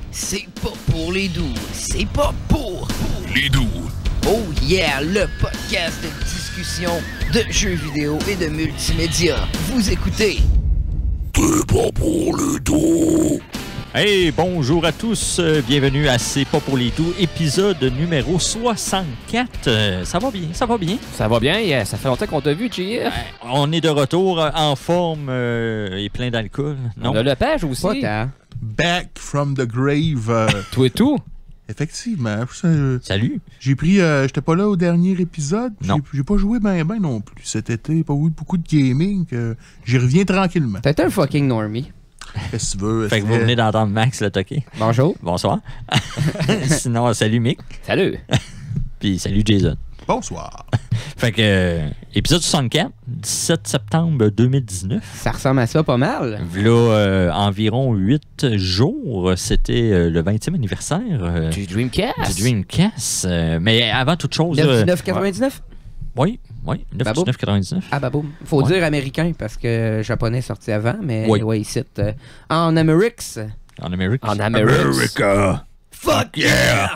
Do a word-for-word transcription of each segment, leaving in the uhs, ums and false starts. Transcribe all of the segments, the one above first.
C'est pas pour les doux, c'est pas pour les doux. Oh yeah, le podcast de discussion de jeux vidéo et de multimédia. Vous écoutez C'est pas pour les doux. Hey, bonjour à tous, euh, bienvenue à C'est pas pour les doux, épisode numéro soixante-quatre. Euh, ça va bien, ça va bien. Ça va bien, yeah. Ça fait longtemps qu'on t'a vu, J F. Euh, on est de retour euh, en forme euh, et plein d'alcool. Non? On a le page aussi. Pas tant. Back from the grave. euh, Tout et tout. effectivement. ça, euh, Salut. J'ai pris. euh, J'étais pas là au dernier épisode. J'ai- Non. J'ai pas joué ben ben non plus cet été. Pas eu beaucoup de gaming. que J'y reviens tranquillement. T'es un fucking normie. Qu'est-ce que tu veux? Fait que vous c'est- venez d'entendre Max le toquer. Bonjour. Bonsoir. Sinon, salut Mick. Salut. Puis salut Jason. Bonsoir. Fait que, euh, épisode soixante-quatre, dix-sept septembre deux mille dix-neuf. Ça ressemble à ça pas mal. Là, euh, environ huit jours, c'était euh, le vingtième anniversaire euh, Du Dreamcast. du Dreamcast. Euh, mais avant toute chose... euh, neuf quatre-vingt-dix-neuf? Oui, oui, neuf Baboum. dix-neuf quatre-vingt-dix-neuf. Ah bah boum. Faut Ouais. dire américain parce que japonais sorti avant, mais Oui. ouais, ici, euh, en Amérique. En Amérique. En Amérique. America. Fuck yeah!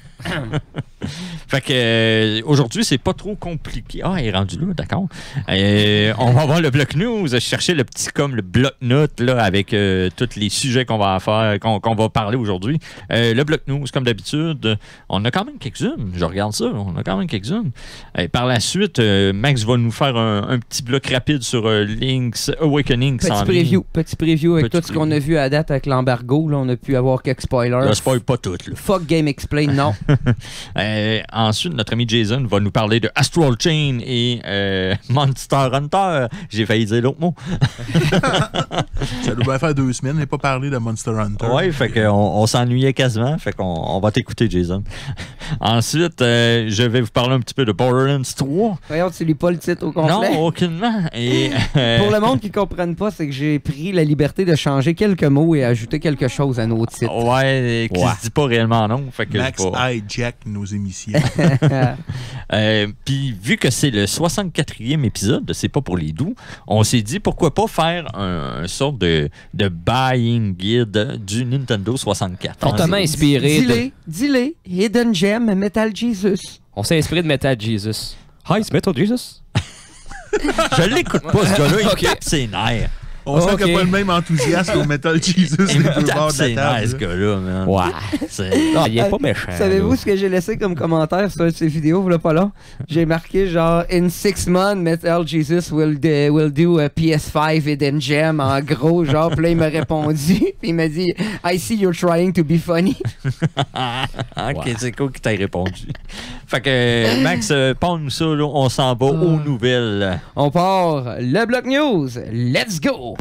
Fait que euh, aujourd'hui, c'est pas trop compliqué. Ah, il est rendu là, d'accord. Euh, on va voir le bloc news. Je cherchais le petit comme le bloc note là avec euh, tous les sujets qu'on va faire, qu'on qu'on va parler aujourd'hui. Euh, le bloc news, comme d'habitude, on a quand même quelques-unes. Je regarde ça, on a quand même quelques-unes. Euh, par la suite, euh, Max va nous faire un, un petit bloc rapide sur euh, Link's Awakening. qui Petit s'en preview. Petit preview avec Petit tout ce qu'on a vu à date avec l'embargo. Là, on a pu avoir quelques spoilers. vient. Là, spoil pas tout, là. Fuck Game Explain, non. Euh, ensuite, notre ami Jason va nous parler de Astral Chain et euh, Monster Hunter. J'ai failli dire l'autre mot. Ça doit bien faire deux semaines. On n'a pas parlé de Monster Hunter. Ouais, fait qu'on on, s'ennuyait quasiment. Fait qu'on on va t'écouter, Jason. Ensuite, euh, je vais vous parler un petit peu de Borderlands trois. Voyons, tu lis pas le titre au complet. Non, aucunement. Et, euh, Pour le monde qui ne comprenne pas, c'est que j'ai pris la liberté de changer quelques mots et ajouter quelque chose à nos titres. Ouais, qui Ouais. se dit pas réellement non. Fait que Max pas- hijack nos émissions. Euh, Puis vu que c'est le soixante-quatrième épisode de C'est pas pour les doux, on s'est dit pourquoi pas faire un, un sorte de, de buying guide du Nintendo soixante-quatre. Fortement En- inspiré de... Dis-les, dis-les. Hidden Gem, Metal Jesus. On s'est inspiré de Metal Jesus. Hi, c'est Metal Jesus. Je l'écoute pas, ce gars-là, il Ok. tape ses nerfs. On sent Ok. qu'il n'y a pas le même enthousiasme au Metal Jesus Il des me deux tape bords de ses la nerfs, ce table. gars-là, man. Ouais. C'est- Non, il est pas méchant. Savez-vous là. ce que j'ai laissé comme commentaire sur une de ces vidéos, voilà pas là? J'ai marqué genre « In six months, Metal Jesus will, do- will do a P S five Hidden Gem » en gros, genre, puis là il m'a répondu, puis il m'a dit « I see you're trying to be funny Ok, Ouais. c'est cool qu'il t'ait répondu. Fait que, Max, euh, parle-nous ça, là, on s'en va aux nouvelles. ». On part le bloc news, let's go!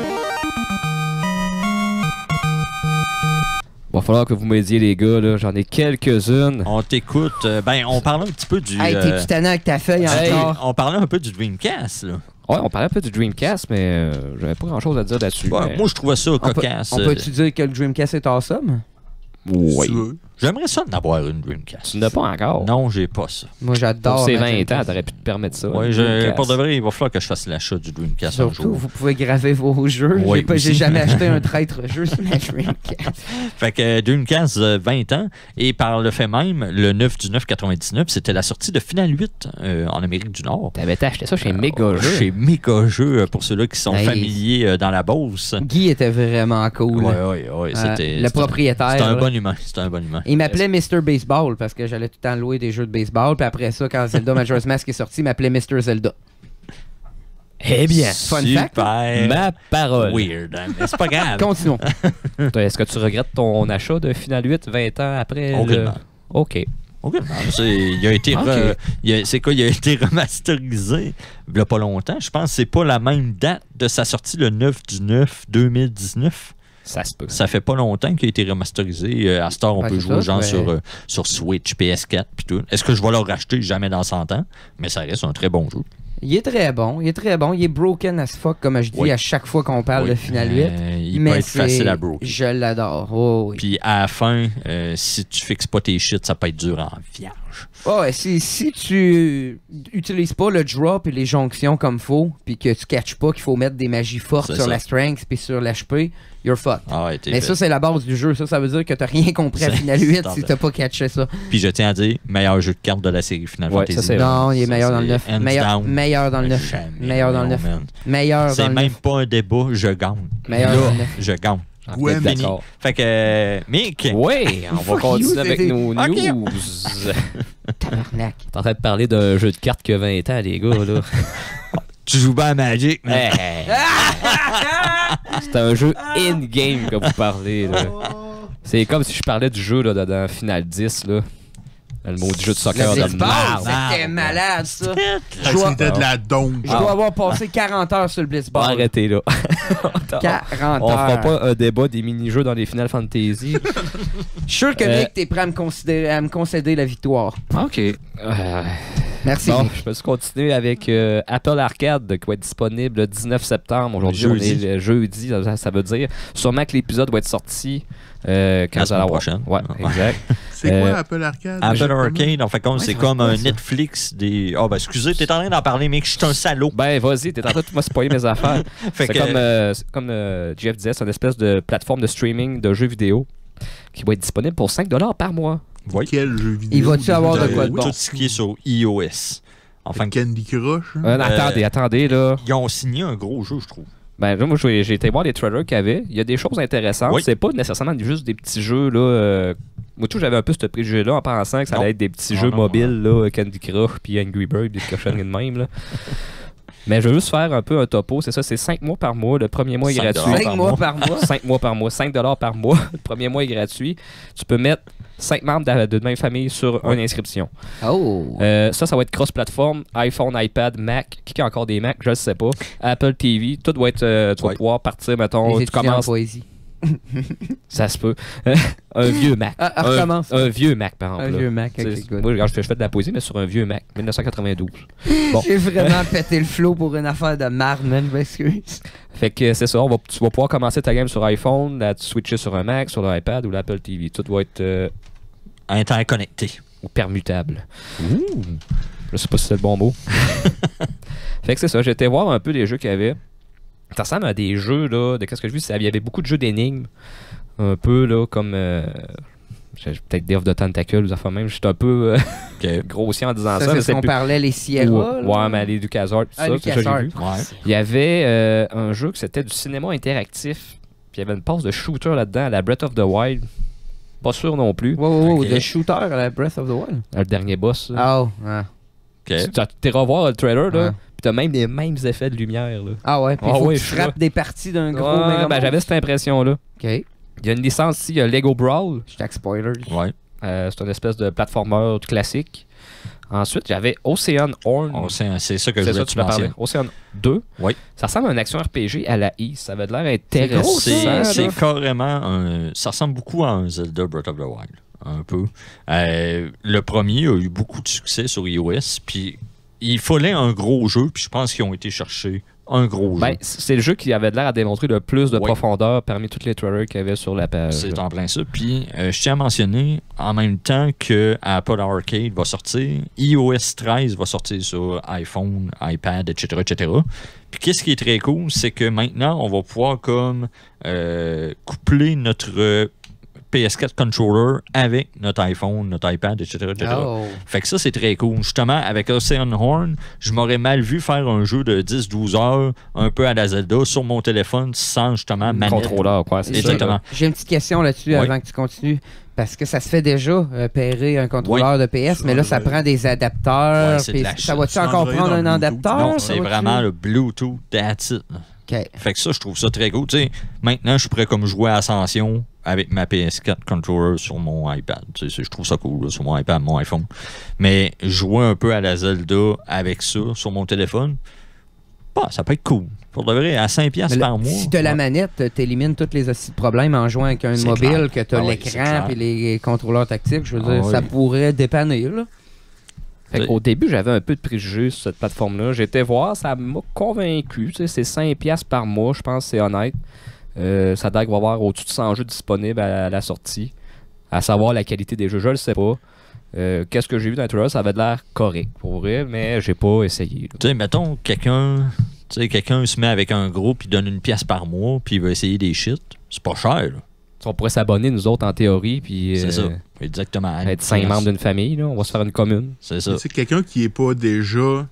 Va falloir que vous m'aidiez, les gars. là. J'en ai quelques-unes. On t'écoute. Euh, ben, on parlait un petit peu du... Hey, euh, t'es-tu tanné avec ta feuille Hey, encore? on parlait un peu du Dreamcast, là. Ouais, on parlait un peu du Dreamcast, mais euh, j'avais pas grand-chose à dire là-dessus. Ouais, mais- Moi, je trouvais ça On peut- cocasse. On peut-tu dire que le Dreamcast est awesome? Oui. Tu veux. J'aimerais ça d'en avoir une Dreamcast. Tu n'as pas encore. Non, j'ai pas ça. Moi j'adore Pour ces ma vingt ans, Dreamcast. t'aurais pu te permettre ça. Ouais, le je, Dreamcast. pour de vrai, il va falloir que je fasse l'achat du Dreamcast un Surtout, jour. vous pouvez graver vos jeux. Oui, J'ai pas- J'ai aussi. jamais acheté un traître jeu sur ma Dreamcast. Fait que euh, Dreamcast, euh, vingt ans. Et par le fait même, le neuf du neuf quatre-vingt-dix-neuf, c'était la sortie de Final huit euh, en Amérique du Nord. T'avais acheté ça chez Mega Euh, Jeux. Chez Mega Jeux, euh, pour ceux-là qui sont Nice. familiers euh, dans la Beauce. Guy était vraiment cool. Ouais, ouais, ouais. Euh, C'était, le c'était- propriétaire. C'était un là. bon humain. C'était un bon humain. Il m'appelait mister Baseball parce que j'allais tout le temps louer des jeux de baseball. Puis après ça, quand Zelda Majora's Mask est sorti, il m'appelait mister Zelda. Eh bien, Fun Super fact. ma parole. weird, hein, mais c'est pas grave. Continuons. Toi, Est-ce que tu regrettes ton achat de Final huit vingt ans après? le- Aucunement. OK. Ok, non, c'est- il a été Ok. re- il a- c'est quoi, il a été remasterisé il y a pas longtemps. Je pense que c'est pas la même date de sa sortie, le neuf du neuf deux mille dix-neuf. Ça se peut. Ça fait pas longtemps qu'il a été remasterisé. Euh, à cette heure, on Ouais, peut c'est jouer ça, genre mais- sur, euh, sur Switch, P S quatre puis tout. Est-ce que je vais le racheter? Jamais dans cent ans. Mais ça reste un très bon jeu. Il est très bon. Il est très bon. Il est broken as fuck, comme je dis Oui. à chaque fois qu'on parle Oui. de Final huit. Euh, il mais peut être c'est- facile à broker. Je l'adore. Oh, oui. Puis à la fin, euh, si tu fixes pas tes shit, ça peut être dur en vierge. mélange. Ouais, si, si tu utilises pas le drop et les jonctions comme faut, puis que tu catches pas qu'il faut mettre des magies fortes C'est sur ça. la strength puis sur l'H P, you're fucked. Ah ouais, t'es Mais fait. ça, c'est la base du jeu. Ça, ça veut dire que t'as rien compris à C'est- Final huit c'est si t'as pas catché ça. Puis je tiens à dire, meilleur jeu de cartes de la série Final Ouais, Fantasy. ça, c'est- Non, il est Ça, meilleur dans le c'est neuf. hands Meilleur, down. meilleur dans le neuf. Jamais, Meilleur dans le non, neuf. man. Meilleur dans C'est le même neuf. pas un débat, je gagne. Meilleur Là, dans le neuf. je gagne. Ah, Ouais, peut-être mais- d'accord. Fait que, euh, Mick, Oui, on va Fuck continuer you, avec c'était- nos Ok. news. Tabarnak. T'es en train de parler d'un jeu de cartes qui a vingt ans, les gars, là. tu joues bien à Magic, man. Hey. C'est un jeu in-game que vous parlez, là. C'est comme si je parlais du jeu, là, dans Final dix, là. Le mot du jeu de soccer Le de blitzball, marde. c'était malade, ça. Ah, dois- C'était de la donk. Je dois avoir passé quarante heures sur le Bon, blitzball. arrêtez, là. quarante On fera heures. pas un débat des mini-jeux dans les Final Fantasy. Je suis sûr que Euh, Nick, t'es prêt à me, considérer, à me concéder la victoire. OK. Euh, Merci. Bon, je peux continuer avec euh, Apple Arcade qui va être disponible le dix-neuf septembre. Aujourd'hui, on Jeudi. est le jeudi, ça, ça veut dire. Sûrement que l'épisode va être sorti euh, quand La ça va semaine avoir- prochaine. Ouais, Ouais. exact. C'est quoi Euh, Apple Arcade? Apple exactement? Arcade, en fait, comme Ouais, c'est ça comme va un être quoi, ça? Netflix des. Ah, ben, excusez, t'es en train d'en parler, mec, je suis un salaud. Ben, vas-y, t'es en train de me spoiler mes affaires. Fait C'est que, comme, euh, c'est comme euh, Jeff disait, c'est une espèce de plateforme de streaming de jeux vidéo qui va être disponible pour cinq dollars par mois. oui. Quel jeu vidéo? Il va-tu avoir de quoi de Euh, bon? Tout ce qui est sur iOS. Enfin, Candy Crush? hein? Euh, attendez, attendez, là. ils ont signé un gros jeu, je trouve. Ben, là, moi, j'ai j'ai été voir les trailers qu'il y avait. Il y a des choses intéressantes. Oui. C'est pas nécessairement juste des petits jeux, là. euh, Moi, tout, j'avais un peu ce préjugé-là en pensant que ça Non. allait être des petits Non, jeux non, mobiles, là, Candy Crush, puis Angry Bird, des cochonneries de même, là. Mais je veux juste faire un peu un topo. C'est ça, c'est cinq mois par mois. Le premier mois est cinq gratuit. dollars cinq par mois mois. par mois. cinq mois par mois. cinq dollars par mois. Le premier mois est gratuit. Tu peux mettre cinq membres de, de même famille sur une inscription. Oh. Euh, ça, ça va être cross-platform, iPhone, iPad, Mac. Qui a encore des Mac, je ne sais pas. Apple T V, tout doit être. euh, tu vas Ouais. pouvoir partir, mettons, Les tu étudiants en commences. poésie. Ça se peut. un vieux Mac. Ah, ah, un, recommence. un vieux Mac, par exemple. Un là. vieux Mac, Tu sais, ok, good. moi, regarde, je fais, je fais de la poésie, mais sur un vieux Mac, dix-neuf cent quatre-vingt-douze. Bon. J'ai vraiment pété le flow pour une affaire de marde, man. Je m'excuse. Fait que c'est ça, on va, tu vas pouvoir commencer ta game sur iPhone, la switcher sur un Mac, sur l'iPad ou l'Apple T V. Tout va être euh, Interconnecté. ou permutable. Je sais pas si c'est le bon mot. Fait que c'est ça, j'ai été voir un peu les jeux qu'il y avait. Ça ressemble à des jeux, là, de qu'est-ce que je vis, il y avait beaucoup de jeux d'énigmes. Un peu, là, comme... Euh, j'ai peut-être Day of the Tentacle, ou enfin même, j'étais un peu euh, Ok. grossier en disant Ça, ça. c'est mais ce qu'on plus- parlait, les Sierra. Ouais, là. ouais, mais les LucasArts, tout Ah, ça, tout ça, j'ai LucasArts. vu. Ouais. Il y avait euh, un jeu que c'était du cinéma interactif. Puis il y avait une passe de shooter là-dedans, à la Breath of the Wild. Pas sûr non plus. Wow, wow, wow, Ok. de shooter à la Breath of the Wild. Le dernier boss. là. Oh, ah. Ok. Tu t'es revoir le trailer, là, Ouais. puis t'as même les mêmes effets de lumière. Là. Ah ouais, puis Ah faut ouais, que tu je frappes vois. des parties d'un gros Ouais, Mega ben, Man. j'avais cette impression-là. Ok, Il y a une licence ici, il y a Lego Brawl. je spoilers. Ouais. Euh, c'est une espèce de platformer classique. Ensuite, j'avais Ocean Horn. On sait- C'est ça que je C'est voulais ça, que tu tu m'as parlé. mentionnes. Océan deux. Oui. Ça ressemble à une action R P G à la I. Ça avait de l'air C'est gros, intéressant. C'est ça, c'est là. carrément un. Ça ressemble beaucoup à un Zelda Breath of the Wild. Un peu. Euh, le premier a eu beaucoup de succès sur iOS. Puis il fallait un gros jeu. Puis je pense qu'ils ont été chercher un gros Ben, jeu. c'est le jeu qui avait de l'air à démontrer le plus de Oui. profondeur parmi tous les trailers qu'il y avait sur la page. C'est en plein ça. Puis euh, je tiens à mentionner, en même temps que Apple Arcade va sortir, iOS treize va sortir sur iPhone, iPad, et cetera, et cetera. Puis qu'est-ce qui est très cool, c'est que maintenant, on va pouvoir comme euh, coupler notre euh, P S quatre controller avec notre iPhone, notre iPad, et cetera, et cetera. Oh. Fait que ça, c'est très cool. Justement, avec Ocean Horn, je m'aurais mal vu faire un jeu de dix douze heures, un peu à la Zelda, sur mon téléphone, sans justement manette. Contrôleur, quoi. C'est ça. Exactement. J'ai une petite question là-dessus Oui. avant que tu continues. Parce que ça se fait déjà, euh, pairer un contrôleur de P S, Sur mais là, ça Android. prend des adapteurs. Ouais, c'est de puis la ça shit. va-tu Sur encore Android, prendre un en Bluetooth. adapteur? Non, ça c'est va-tu? vraiment le Bluetooth, that's it. OK. Fait que ça, je trouve ça très cool. Tu sais, maintenant, je suis prêt comme jouer à Ascension avec ma P S quatre controller sur mon iPad. Tu sais, je trouve ça cool, là, sur mon iPad, mon iPhone. Mais jouer un peu à la Zelda avec ça sur mon téléphone, bah, ça peut être cool. Pour de vrai, à cinq piastres Mais là, par mois. si tu as la ouais. manette, tu élimines tous les hosties de problèmes en jouant avec un C'est mobile, clair. que tu as Ah ouais, c'est l'écran clair. et les contrôleurs tactiles. Je veux Ah dire, ça oui. pourrait dépanner. Là. Fait qu'au début, j'avais un peu de préjugés sur cette plateforme-là. J'étais voir, ça m'a convaincu. Tu sais, c'est cinq piastres par mois, je pense que c'est honnête. Euh, ça doit y avoir au-dessus de cent jeux disponibles à la sortie. À savoir la qualité des jeux, je le sais pas. Euh, Qu'est-ce que j'ai vu dans les trailers, ça avait de l'air correct pour vrai, mais j'ai pas essayé. Tu sais, mettons, quelqu'un tu sais, quelqu'un se met avec un groupe, il donne une pièce par mois, puis il va essayer des shit. C'est pas cher, là. On pourrait s'abonner, nous autres, en théorie, puis C'est euh, ça. Exactement. être cinq membres d'une famille. Là. On va se faire une commune. C'est ça. C'est quelqu'un qui est pas déjà,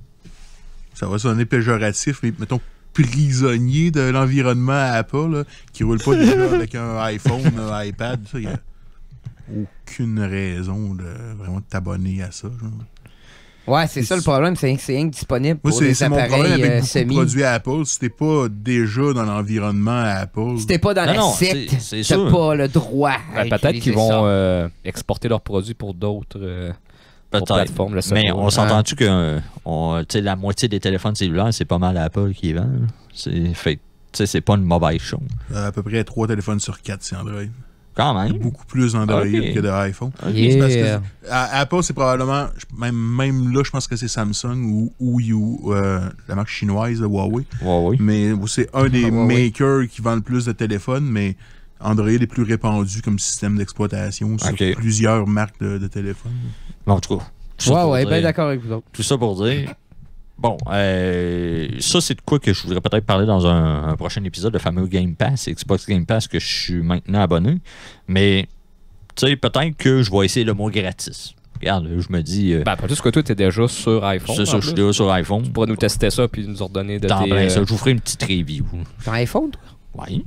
ça va sonner péjoratif, mais mettons prisonnier de l'environnement à Apple, là, qui roule pas déjà avec un iPhone, un iPad, ça, il y a aucune raison de vraiment t'abonner à ça. Genre. Ouais, c'est ça le problème, c'est que c'est indisponible Moi, pour c'est les c'est mon appareils problème avec euh, beaucoup semi. de produits Apple. Si t'es pas déjà dans l'environnement à Apple, Si t'es pas dans Non, la non, secte, c'est- c'est t'as sûr. pas le droit à Ben, Peut-être utiliser qu'ils vont ça. euh, exporter leurs produits pour d'autres euh, pour Peut-être. plateformes. Je sais Mais pas. on s'entend-tu que euh, on- tu sais, la moitié des téléphones cellulaires, c'est pas mal Apple qui les vend. là. C'est fait. Tu sais, c'est pas une mauvaise chose. à peu près trois téléphones sur quatre, c'est Android. Quand Il y a même. beaucoup plus d'Android Ok. que d'iPhone. Yeah. C'est parce que à- Apple, c'est probablement, je- même, même là, je pense que c'est Samsung ou, ou, ou, euh, la marque chinoise, le Huawei. Ouais, oui. Mais c'est un des Ah, Huawei. makers qui vend le plus de téléphones, mais Android est plus répandu comme système d'exploitation sur Ok. plusieurs marques de, de téléphones. Mais en tout cas. tout ça Ouais, pour ouais, dire- ben d'accord avec vous autres. Tout ça pour dire. Bon, euh, ça, c'est de quoi que je voudrais peut-être parler dans un, un prochain épisode, le fameux Game Pass, Xbox Game Pass, que je suis maintenant abonné. Mais, tu sais, peut-être que je vais essayer le mot gratis. Regarde, je me dis. euh, Ben, pas juste que toi, t'es déjà sur iPhone. c'est ça, en je suis plus. déjà sur iPhone. Tu pourrais nous tester ça puis nous ordonner de Dans tes... plein ça. euh, Je vous ferai une petite review. Ton iPhone, toi? Oui.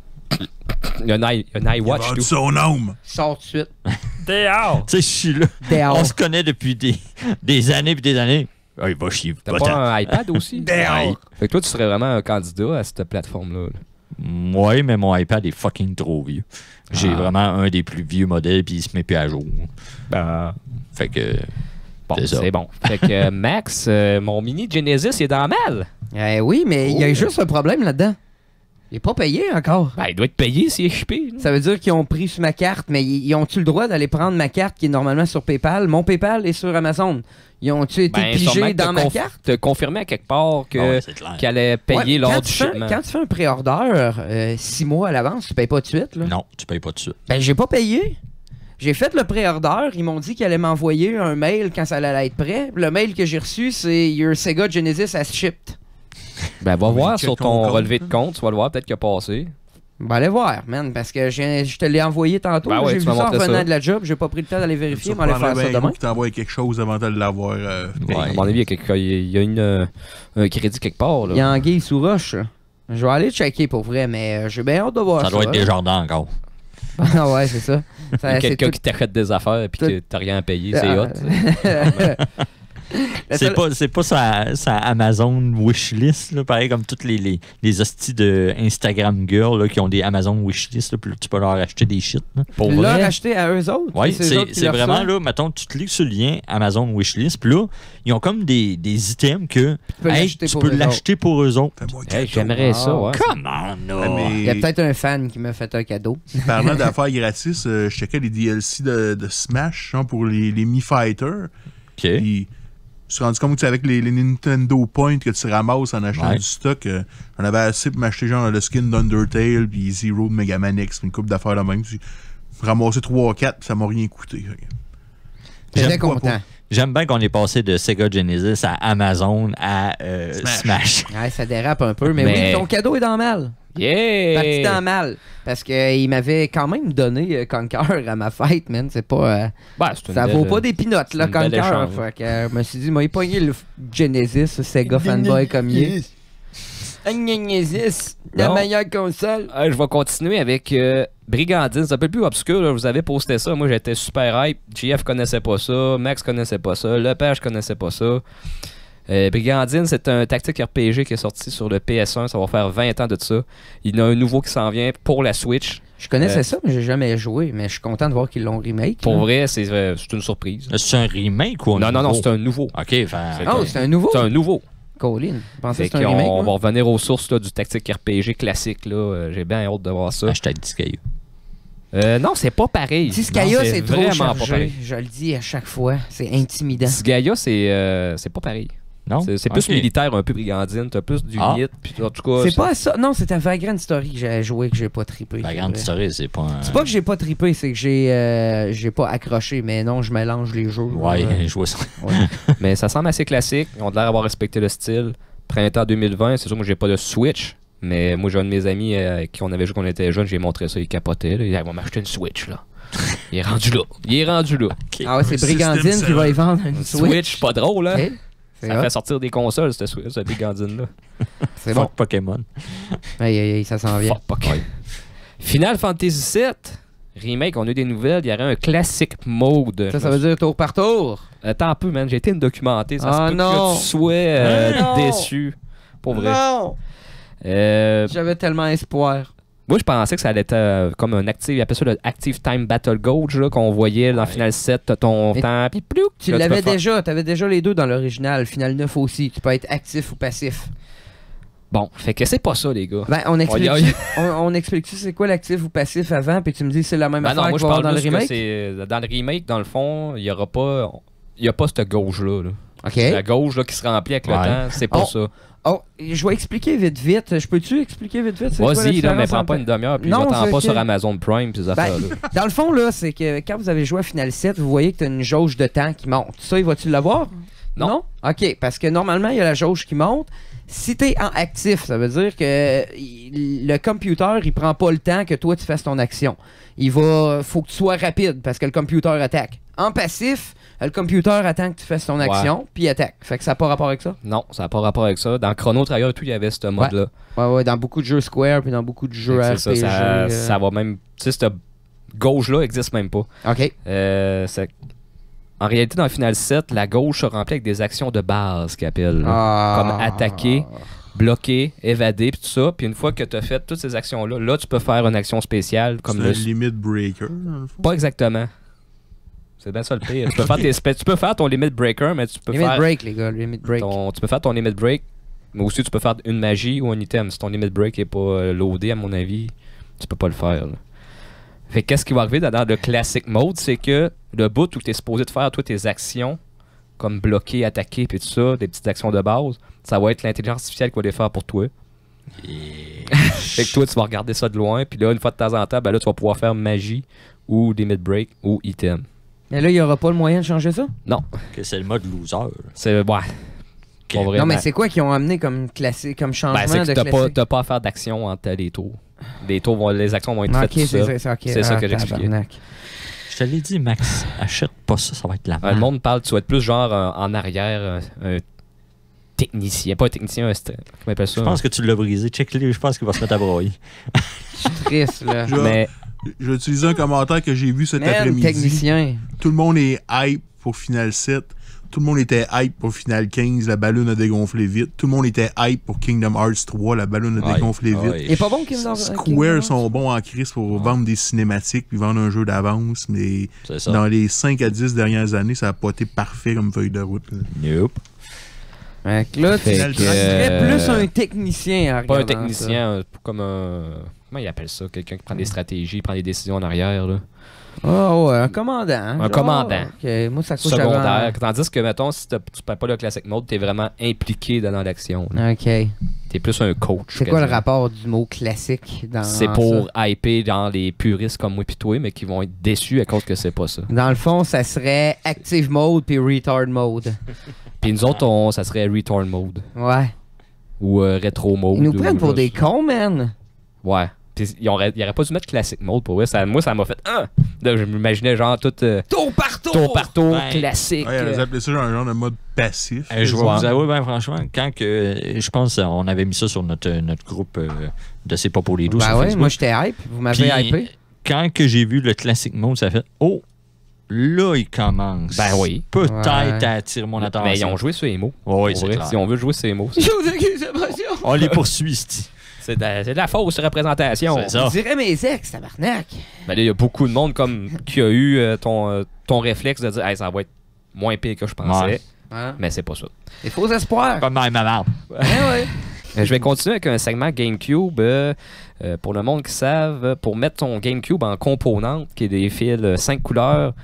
Il y a un, i- un Il a iWatch, vendu tout. son homme. Sors tout de suite. Dehors! Tu sais, je suis là. Dehors. On se connaît depuis des, des années et des années. Ah, il va chier. T'as Va-t'en. pas un iPad aussi? Dehors. Fait que toi, tu serais vraiment un candidat à cette plateforme-là. là. Oui, mais mon iPad est fucking trop vieux. J'ai Ah. vraiment un des plus vieux modèles, puis il se met plus à jour. Ben, Fait que. bon, C'est ça. c'est bon. Fait que euh, Max, euh, mon mini Genesis, il est dans la malle. Eh oui, mais il y a Oh. juste un problème là-dedans. Il est pas payé encore. Ben, il doit être payé s'il est shippé. là. Ça veut dire qu'ils ont pris sur ma carte, mais ils, ils ont-tu le droit d'aller prendre ma carte qui est normalement sur PayPal? Mon PayPal est sur Amazon. Ils ont-tu été Ben, sûrement pigés que dans t'as ma conf- carte? T'as confirmé à quelque part que Ah ouais, c'est clair. qu'elle allait payer Ouais, lors quand du tu fais- shipment. Quand tu fais un pré-order euh, six mois à l'avance, tu payes pas tout de suite. Là. Non, tu payes pas tout de suite. Ben, j'ai pas payé. J'ai fait le pré-order. Ils m'ont dit qu'ils allaient m'envoyer un mail quand ça allait être prêt. Le mail que j'ai reçu, c'est Your Sega Genesis has shipped. Ben, va Oui, voir check sur ton ton compte, relevé de hein. compte. Tu vas le voir peut-être qu'il a passé. Ben, allez voir, man, parce que j'ai- je te l'ai envoyé tantôt. Ben là, ouais, j'ai tu vu m'as ça en montré revenant ça. de la job. J'ai pas pris le temps d'aller vérifier, Ça mais on allait prendrait faire ça bien demain. gros qu'il t'envoie quelque chose avant de l'avoir. euh, payé. Ouais. À mon avis, il y a, quelque- il y a une, euh, un crédit quelque part. Là. Il y a Anguille sous roche. là. Je vais aller checker pour vrai, mais euh, j'ai bien hâte de voir ça. Ça doit être là. des jardins encore. Ah ouais, c'est ça. Il y Ça, a c'est quelqu'un tout- qui t'achète des affaires et tout- que t'as rien à payer. C'est Ah. hot. La C'est seule- pas, c'est pas sa, sa Amazon wishlist, là, pareil comme toutes les, les, les hosties de Instagram girls là, qui ont des Amazon wishlist, là, puis tu peux leur acheter des shit. Là. Pour Tu l'as vrai. racheté à eux autres? Oui, puis eux c'est autres qui c'est le vraiment reçoivent? là, mettons, tu cliques sur le lien Amazon wishlist, puis là, ils ont comme des, des items que peux hey, l'acheter tu pour peux eux l'acheter pour eux autres. Fais-moi Hey, cadeau. J'aimerais ça, ouais. Come on, là! Ah, mais- Il y a peut-être un fan qui m'a fait un cadeau. Parlant d'affaires gratis, euh, je checkais les D L C de, de Smash genre, pour les, les Mi Fighter. OK. Puis, je me suis rendu compte que tu sais, avec les, les Nintendo Points que tu ramasses en achetant Ouais. du stock, euh, j'en avais assez pour m'acheter genre le skin d'Undertale puis Zero de Mega Man X, une coupe d'affaires là même. J'ai ramassé trois quatre, ça m'a rien coûté. Fait que- J'étais J'aime pas content. J'aime bien qu'on est passé de Sega Genesis à Amazon à euh, Smash. Smash. Ouais, ça dérape un peu, mais, Mais- oui, ton cadeau est dans le mal. Yeah! Parti dans le mal. Parce qu'il m'avait quand même donné euh, Conquer à ma fête, man. C'est pas. euh, Ben, c'est une ça belle- vaut pas des pinottes, là, une belle Conquer. échange. Fait que euh, je me suis dit, moi, il pogné le f- Genesis, ce Sega fanboy comme il est. Un Genesis, la Non. meilleure console. Euh, je vais continuer avec euh, Brigandine. C'est un peu plus obscur. Là. Vous avez posté ça. Moi, j'étais super hype. J F connaissait pas ça. Max connaissait pas ça. Lepage connaissait pas ça. Euh, Brigandine, c'est un tactique R P G qui est sorti sur le P S un. Ça va faire vingt ans de ça. Il y en a un nouveau qui s'en vient pour la Switch. Je connaissais Euh, ça, mais j'ai jamais joué. Mais je suis content de voir qu'ils l'ont remake. Pour là. vrai, c'est euh, c'est une surprise. C'est un remake ou un Non, non, non, nouveau? c'est un nouveau. OK, enfin... Oh, c'est un nouveau? C'est un nouveau. Colin. Je pensais Fait que c'était un qu'on- remake. on moi. va revenir aux sources là, du tactique R P G classique. là. Euh, J'ai bien hâte de voir ça. Hashtag Disgaea. Euh, non, c'est pas pareil. Disgaea, Non, c'est trop vraiment pas chargé. pareil. Je le dis à chaque fois. C'est intimidant. Disgaea, c'est euh, c'est pas pareil. Non? C'est c'est plus Ok. militaire, un peu brigandine. T'as plus du Ah. mythe. Puis en tout cas, C'est ça- pas ça. Non, c'était Vagrant Story que j'ai joué que j'ai pas trippé. La c'est grande vrai. historie, c'est pas un... C'est pas que j'ai pas trippé, c'est que j'ai euh, j'ai pas accroché, mais non, je mélange les jeux. Ouais, Euh, je vois ça. ouais. Mais ça semble assez classique. Ils ont l'air d'avoir respecté le style. Printemps deux mille vingt, c'est sûr, moi, j'ai pas de Switch. Mais moi, j'ai un de mes amis euh, qui on avait joué quand on était jeunes, j'ai montré ça, il capotait. Là. Il a dit, on va m'acheter une Switch, là. Il est rendu là. Il est rendu là. Ah ouais, c'est Un Brigandine système qui va y seul. vendre une Une Switch. Switch, pas drôle, hein? Ok. C'est Ça hot. fait sortir des consoles, cette Switch, cette brigandine-là. C'est bon. Fuck Pokémon. Aïe, aïe, aïe, ça s'en vient. Fuck, Pokémon. Final Fantasy sept, remake, on a eu des nouvelles. Il y aurait un classic mode. Ça, ça veut dire tour par tour. Attends un peu, man. J'ai été une documentée. Ça Ah, se peut non. que tu sois euh, Ah, non. déçu. Pour vrai. Non! Euh, J'avais tellement espoir. moi, je pensais que ça allait être euh, comme un active. Ils appellent ça le Active Time Battle Gauge, là, qu'on voyait dans Ouais. Final sept. T'as ton Mais temps, puis plouc, Tu là, l'avais peux faire- déjà, t'avais déjà les deux dans l'original. Final neuf aussi. Tu peux être actif ou passif. Bon, fait que c'est pas ça, les gars. Ben, on explique, Aïe, aïe. on, on explique-tu c'est quoi l'actif ou passif avant, puis tu me dis c'est la même Ben affaire non, moi, qu'il je va y avoir parle dans le juste que remake? c'est... Dans le remake, dans le fond, il y aura pas... Il y a pas cette gauge-là. Là. OK. La gauge là, qui se remplit avec le Ouais. temps, c'est pas Oh. ça. Oh, je vais expliquer vite vite. Je peux-tu expliquer vite vite? c'est quoi la Vas-y, là, mais différence prends entre- pas une demi-heure, puis Non, je t'en c'est pas ok. sur Amazon Prime, puis ces Ben, affaires-là. Dans le fond, là, c'est que quand vous avez joué à Final sept, vous voyez que tu as une jauge de temps qui monte. Ça, il va-tu l'avoir? Non. OK, parce que normalement, il y a la jauge qui monte. Si tu es en actif, ça veut dire que il- le computer, il prend pas le temps que toi, tu fasses ton action. Il va... faut que tu sois rapide parce que le computer attaque. En passif, le computer attend que tu fasses ton Ouais. action, puis il attaque. Fait que ça n'a pas rapport avec ça. Non, ça n'a pas rapport avec ça. Dans Chrono Trigger et tout, il y avait ce mode-là. Ouais, ouais, dans beaucoup de jeux Square, puis dans beaucoup de jeux Fait R que c'est P G. ça, ça, euh, ça va même... Tu sais, cette gauche-là existe même pas. OK. Euh, ça- En réalité, dans le Final sept, la gauche se remplit avec des actions de base qu'ils appellent. là. Ah. Comme attaquer, bloquer, évader, puis tout ça. Puis une fois que tu as fait toutes ces actions-là, là, tu peux faire une action spéciale comme C'est le... un limit breaker, dans le fond. Pas exactement. C'est bien ça le pire. tu, peux faire tes spé- tu peux faire ton limit breaker, mais tu peux Limit faire break, les gars, limit break. ton, tu peux faire ton limit break, mais aussi tu peux faire une magie ou un item. Si ton limit break est pas euh, loadé, à mon avis, tu peux pas le faire. là. Fait que qu'est-ce qui va arriver dans, dans le classic mode, c'est que le bout où tu es supposé de faire toi tes actions, comme bloquer, attaquer, puis tout ça, des petites actions de base, ça va être l'intelligence artificielle qui va les faire pour toi. Fait que toi, tu vas regarder ça de loin, puis là, une fois de temps en temps, ben là, tu vas pouvoir faire magie ou limit break ou item. Mais là, il n'y aura pas le moyen de changer ça? Que c'est le mode loser. C'est, ouais. Pas vraiment. Non, mais c'est quoi qu'ils ont amené comme classique, comme changement Ben, c'est que de t'as pas, classique? t'as pas à faire d'action entre les tours. Les tours vont, les actions vont être Ah, faites ok, tout c'est seules. ça, ok. C'est ça Ah, que j'expliquais. tabarnak. Je te l'ai dit, Max, achète pas ça, ça va être la Euh, le merde. monde parle, tu vas être plus genre euh, en arrière, un, un technicien, pas un technicien, un st- comment on appelle ça? Je pense que tu l'as brisé. Check-le, je pense qu'il va se mettre à broyer. Je suis triste, là. Je, Mais je vais utiliser un commentaire que j'ai vu cet Man, après-midi. technicien. Tout le monde est hype pour Final sept. Tout le monde était hype pour Final quinze. La ballonne a dégonflé vite. Tout le monde était hype pour Kingdom Hearts trois. La ballonne a Ouais. dégonflé vite. Ouais. Il est pas bon Kingdom Square Kingdom sont bons en crise pour vendre des cinématiques puis vendre un jeu d'avance, mais C'est ça. dans les cinq à dix dernières années, ça n'a pas été parfait comme feuille de route. là. Nope. Fait que là, tu Fait serais que, euh, plus un technicien en pas un regardant technicien, euh, comme un. Comment il appelle ça? Quelqu'un qui prend des stratégies, prend des décisions en arrière. Là. ça. Ah ouais, un commandant. Un Un commandant. Ok, moi, ça couche Secondaire. avant. Tandis que, mettons, si t'as- tu perds pas le classic mode, t'es vraiment impliqué dans l'action. là. Ok. T'es plus un coach. C'est quoi le quasiment. rapport du mot classique dans C'est ça? pour hyper dans les puristes comme moi pis toi, mais qui vont être déçus à cause que c'est pas ça. Dans le fond, ça serait active mode puis retard mode. Puis nous autres, on, ça serait return mode. Ouais. Ou euh, rétro mode. Ils nous ou prennent pour juste- des cons, man. Ouais. Puis ils auraient, ils auraient pas dû mettre classic mode pour eux. Ça, moi, ça m'a fait. Ah! Là, je m'imaginais genre tout. Euh, Tour par tour! tour par tour, Ouais. classique. Ouais, euh, ils appelaient ça un genre de mode passif. Euh, je vais Ouais. vous avouer, ben, franchement, quand que. euh, Je pense qu'on avait mis ça sur notre, notre groupe euh, de C'est pas pour les douze. Ben sur ouais, Facebook. moi j'étais hype. Vous m'avez Puis, hypé. quand que j'ai vu le classic mode, ça fait Oh, là, il commence. Ben oui. Peut-être Ouais. à attirer mon attention. mais ils ont joué sur les mots. Oui, Pour c'est vrai. clair. Si on veut jouer sur les mots, c'est- On les poursuit, c'ti. c'est de, la- c'est de la fausse représentation. C'est ça. Je dirais mes ex, tabarnak. Ben là, il y a beaucoup de monde comme qui a eu euh, ton, euh, ton réflexe de dire hey, ça va être moins pire que je pensais. Ouais. Hein? Mais c'est pas ça. Des faux espoirs. Comme ma maman. Ouais, ouais. Euh, je vais continuer avec un segment GameCube. euh, euh, pour le monde qui savent, euh, pour mettre ton GameCube en composante, qui est des fils euh, cinq couleurs,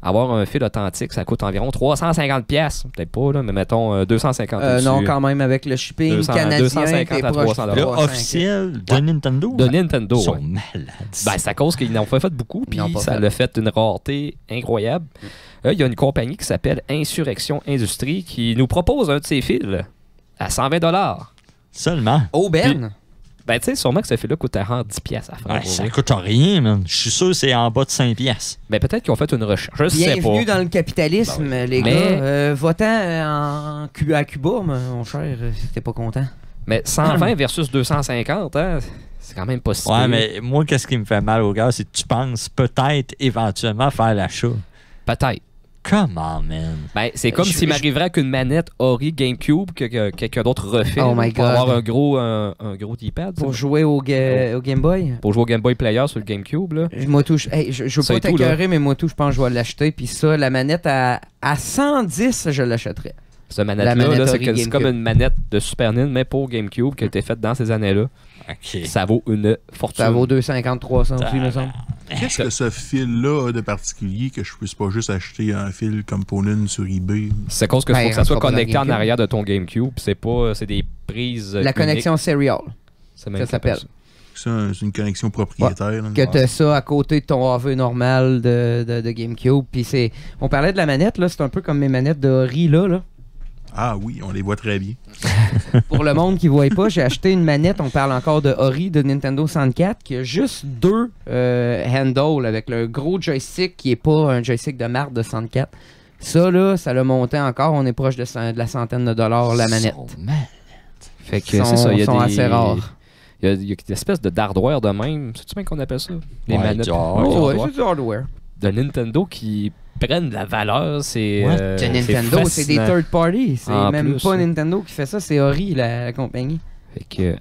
avoir un fil authentique, ça coûte environ trois cent cinquante pièces. Peut-être pas, là, mais mettons euh, deux cent cinquante Euh, au-dessus. non, quand même, avec le shipping deux cents, canadien, deux cent cinquante t'es à proche trois cents de Le trois cents. officiel de Nintendo. De Nintendo, Ils sont ouais. malades. Ben, c'est à cause qu'ils n'ont pas fait beaucoup, puis Ils n'ont pas ça fait. l'a fait une rareté incroyable. Euh, Il y a une compagnie qui s'appelle Insurrection Industrie qui nous propose un de ces fils à cent vingt dollars. Seulement. Aubaine. Ben, tu sais, sûrement que ce fil-là coûte quarante dix pièces à faire. Ouais, pour ça vrai. coûte rien, man. Je suis sûr que c'est en bas de cinq piastres. Ben, peut-être qu'ils ont fait une recherche. Je sais Bienvenue pas. dans le capitalisme, les Mais- gars. Euh, votant euh, en Cu- à Cuba, mon cher, euh, si t'es pas content. Mais cent vingt versus deux cent cinquante, hein, c'est quand même pas si Ouais, pire. mais moi, qu'est-ce qui me fait mal au gars, c'est que tu penses peut-être éventuellement faire l'achat. Peut-être. Come on, man. Ben, c'est comme Je- s'il je- m'arriverait qu'une manette Ori GameCube que, que quelqu'un d'autre refait Oh là, my pour God. avoir un gros, un, un gros D-pad. Pour ça. jouer au, ga- au Game Boy. Pour jouer au Game Boy Player sur le GameCube. Là. Moi tout, je, hey, je, je veux Ça pas et tout, là. t'écœurer, mais moi tout, je pense que je vais l'acheter. Puis ça, la manette à, à cent dix, je l'achèterais. Cette manette-là, La manette là, c'est Ori que- c'est comme GameCube. une manette de Super Nintendo, mais pour GameCube, qui a été faite dans ces années-là. OK. Ça vaut une fortune. Ça vaut deux cent cinquante à trois cents aussi, me semble. Qu'est-ce que ce fil-là a de particulier que je puisse pas juste acheter un fil component sur eBay? C'est à cause que Ben, faut que ça on soit sera pas dans connecté en GameCube. arrière de ton GameCube. C'est pas, c'est des prises. euh, La uniques. connexion Serial, C'est même ça s'appelle. Ça, c'est une connexion propriétaire. là. Que t'as ça à côté de ton A V normal de, de, de GameCube. Puis c'est. On parlait de la manette, là, c'est un peu comme mes manettes de Ori, là. là. Ah oui, on les voit très bien. Pour le monde qui ne voit pas, j'ai acheté une manette, on parle encore de Ori de Nintendo soixante-quatre, qui a juste deux euh, handles avec le gros joystick qui est pas un joystick de marque de soixante-quatre. Ça, là, ça l'a monté encore, on est proche de, cent- de la centaine de dollars la manette. Ils sont malades. Fait que Sont- c'est ça. Il y a sont des, assez rares. Il y a, il y a des espèces de d'hardware de même. C'est-tu bien qu'on appelle ça? Les Ouais, manettes du Oh, hardware. Oh, ouais, hardware c'est du hardware. de Nintendo qui prennent de la valeur. C'est. What? euh, C'est Nintendo, c'est des fascinant. third party. C'est En même plus, pas hein. Nintendo qui fait ça, c'est Ori, la, la compagnie. Fait que,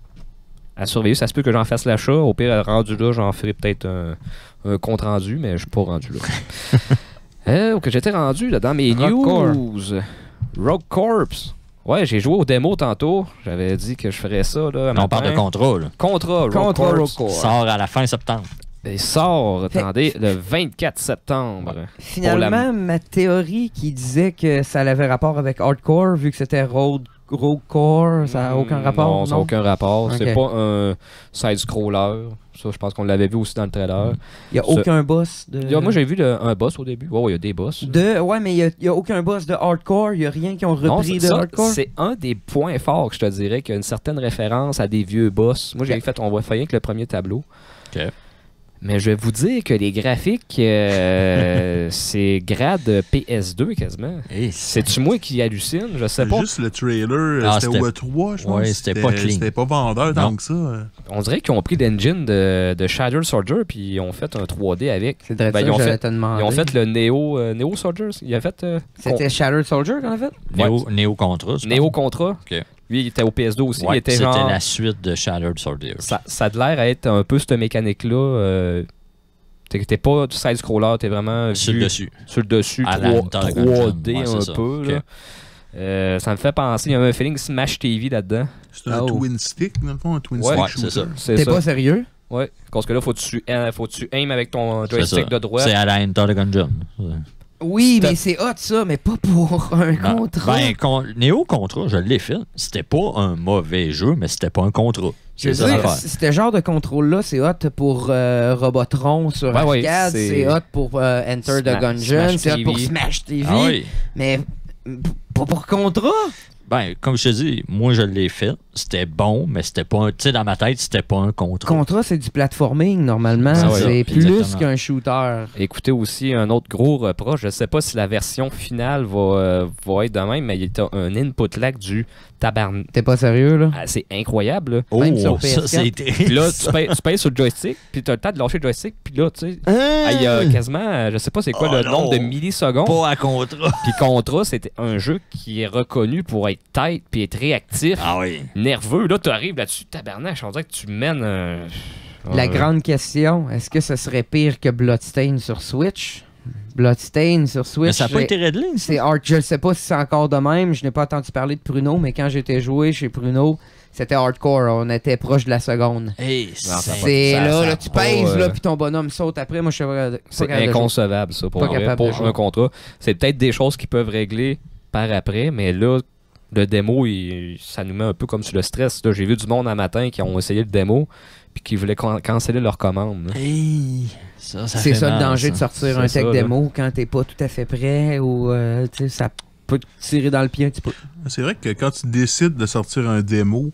à surveiller, ça se peut que j'en fasse l'achat. Au pire, rendu là, j'en ferai peut-être un, un compte rendu, mais je suis pas rendu là. euh, que j'étais rendu là, dans mes Rogue news. Rogue Corps. Ouais, j'ai joué au démo tantôt. J'avais dit que je ferais ça. Là, On parle de contrat, là. Contra, Rogue Contre Corps. Rogue Corps. Sort à la fin septembre. Il sort, Fait- attendez, le vingt-quatre septembre. Finalement, ma théorie qui disait que ça avait rapport avec Hardcore, vu que c'était Road, Rogue Core, ça n'a aucun Hmm, rapport. Non, ça n'a aucun rapport. Ok. C'est pas un side-scroller. Ça, je pense qu'on l'avait vu aussi dans le trailer. Il n'y a Ce- aucun boss de. Il y a- moi, j'ai vu le- un boss au début. Ouais, ouais, il y a des boss. De... Ouais, mais il n'y a, a aucun boss de Hardcore. Il n'y a rien qui ont Non, repris c'est de ça, Hardcore. c'est un des points forts que je te dirais, qu'il y a une certaine référence à des vieux boss. Moi, j'ai Ok. fait, on voit rien que le premier tableau. OK. Mais je vais vous dire que les graphiques, euh, c'est grade P S deux quasiment. Hey, C'est-tu moi qui hallucine? Je sais pas. Juste le trailer, Ah, c'était c'était- au E trois, je pense. Ouais, c'était pas clean. C'était pas vendeur tant Non. que ça. euh. On dirait qu'ils ont pris l'engine de, de Shadow Soldier puis ils ont fait un trois D avec. C'est très Ben, ça ils ont que j'allais fait- te demander. Ils ont fait le Neo, euh, Neo Soldier. Il a fait euh, C'était Shattered Soldier qu'on a fait? Néo, Néo Contra. je Néo pense. Contra. Ok. Lui, il était au P S deux aussi. Ouais, il était c'était genre. la suite de Shattered Soldier. Ça, ça a de l'air à être un peu cette mécanique-là. Euh, t'es t'es pas du side-scroller, t'es vraiment Sur vu le dessus. sur le dessus, À la trois- Enter the trois Gungeon. D Ouais, un c'est ça. peu. Ok. Là. Euh, ça me fait penser, il y a un feeling Smash T V là-dedans. C'est un Oh. twin stick, dans le fond, un twin Ouais. stick Ouais, c'est shooter. ça. C'est T'es ça. pas sérieux? Ouais. Parce que là, faut que tu, euh, faut que tu aim avec ton C'est joystick ça. de droite. C'est à la Enter the Gungeon. Oui, C'était- mais c'est hot ça, mais pas pour un Non. contrat. Ben, con- Néo Contra, je l'ai fait. C'était pas un mauvais jeu, mais c'était pas un contrat. Je veux C'est ça dire, l'affaire. c- ce genre de contrôle-là, c'est hot pour euh, Robotron sur Ouais, ouais, arcade, c'est- c'est hot pour euh, Enter the Sma- Gungeon, Smash c'est hot T V. pour Smash T V, Ah oui. mais p- pas pour contrat. Ben, comme je te dis, moi je l'ai fait. C'était bon, mais c'était pas un. Tu sais, dans ma tête, c'était pas un contrat. Contrat, c'est du platforming normalement, Ah ouais, c'est plus exactement. qu'un shooter. Écoutez aussi un autre gros reproche. Je ne sais pas si la version finale va, euh, va être de même, mais il y a un input lag du tabarn. T'es pas sérieux là? Ah, c'est incroyable. Là. Oh, Même sur P S ça quatre. c'était. Puis là, tu payes, tu payes sur le joystick, puis tu as le temps de lâcher le joystick, puis là, tu sais, ah, il y a quasiment, euh, je sais pas c'est quoi Oh le non. nombre de millisecondes. Pas à contrat. Puis Contra, c'était un jeu qui est reconnu pour être tight puis être réactif, Ah oui. nerveux. Là, tu arrives là-dessus, tabarnak, on dirait que tu mènes un... La un- grande question, est-ce que ce serait pire que Bloodstain sur Switch? Bloodstain sur Switch, Mais ça n'a pas j'ai- été réglé, ça. c'est hard. Je ne sais pas si c'est encore de même. Je n'ai pas entendu parler de Pruno, mais quand j'étais joué chez Pruno, c'était hardcore. On était proche de la seconde. Hey, Non, ça a pas- C'est ça- là, ça a là, tu pas, pèses, euh, là, puis ton bonhomme saute après. Moi, je suis pas C'est capable de jouer. inconcevable, ça, pour, Pas vrai, capable de pour jouer. un contrat. C'est peut-être des choses qu'ils peuvent régler par après, mais là, le démo, il- ça nous met un peu comme sur le stress. Là, j'ai vu du monde un matin qui ont essayé le démo puis qui voulaient can- canceller leur commande. là. Hey, ça, ça C'est fait ça le mal, danger ça. de sortir C'est un ça, tech là. démo quand t'es pas tout à fait prêt ou euh, tu sais, ça peut te tirer dans le pied un petit peu. C'est vrai que quand tu décides de sortir un démo,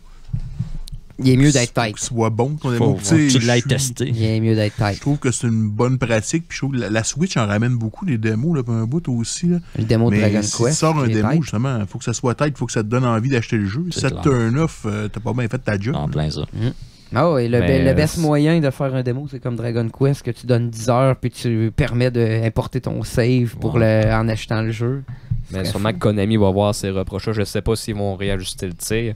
Il est mieux d'être faut tight. qu'il soit bon ton Faut démo. faut que sais, tu l'aies je- testé. Il est mieux d'être Je tight. trouve que c'est une bonne pratique. Puis je trouve que la, la Switch en ramène beaucoup, les démos, là, puis un bout aussi. Là. Le démo de Mais Dragon si tu Quest. sors un il est démo, tight. justement, il faut que ça soit tight, il faut que ça te donne envie d'acheter le jeu. Si C'est ça te clair. turn off, euh, t'as pas bien fait ta job. En plein ça. Ah oui, le, Mais, be- le euh, best c'est- moyen de faire un démo, c'est comme Dragon Quest, que tu donnes dix heures puis tu permets d'importer ton save pour Ouais. le, en achetant le jeu. Mais serait sûrement fou. que Konami va voir ces reproches. Je sais pas s'ils vont réajuster le tir.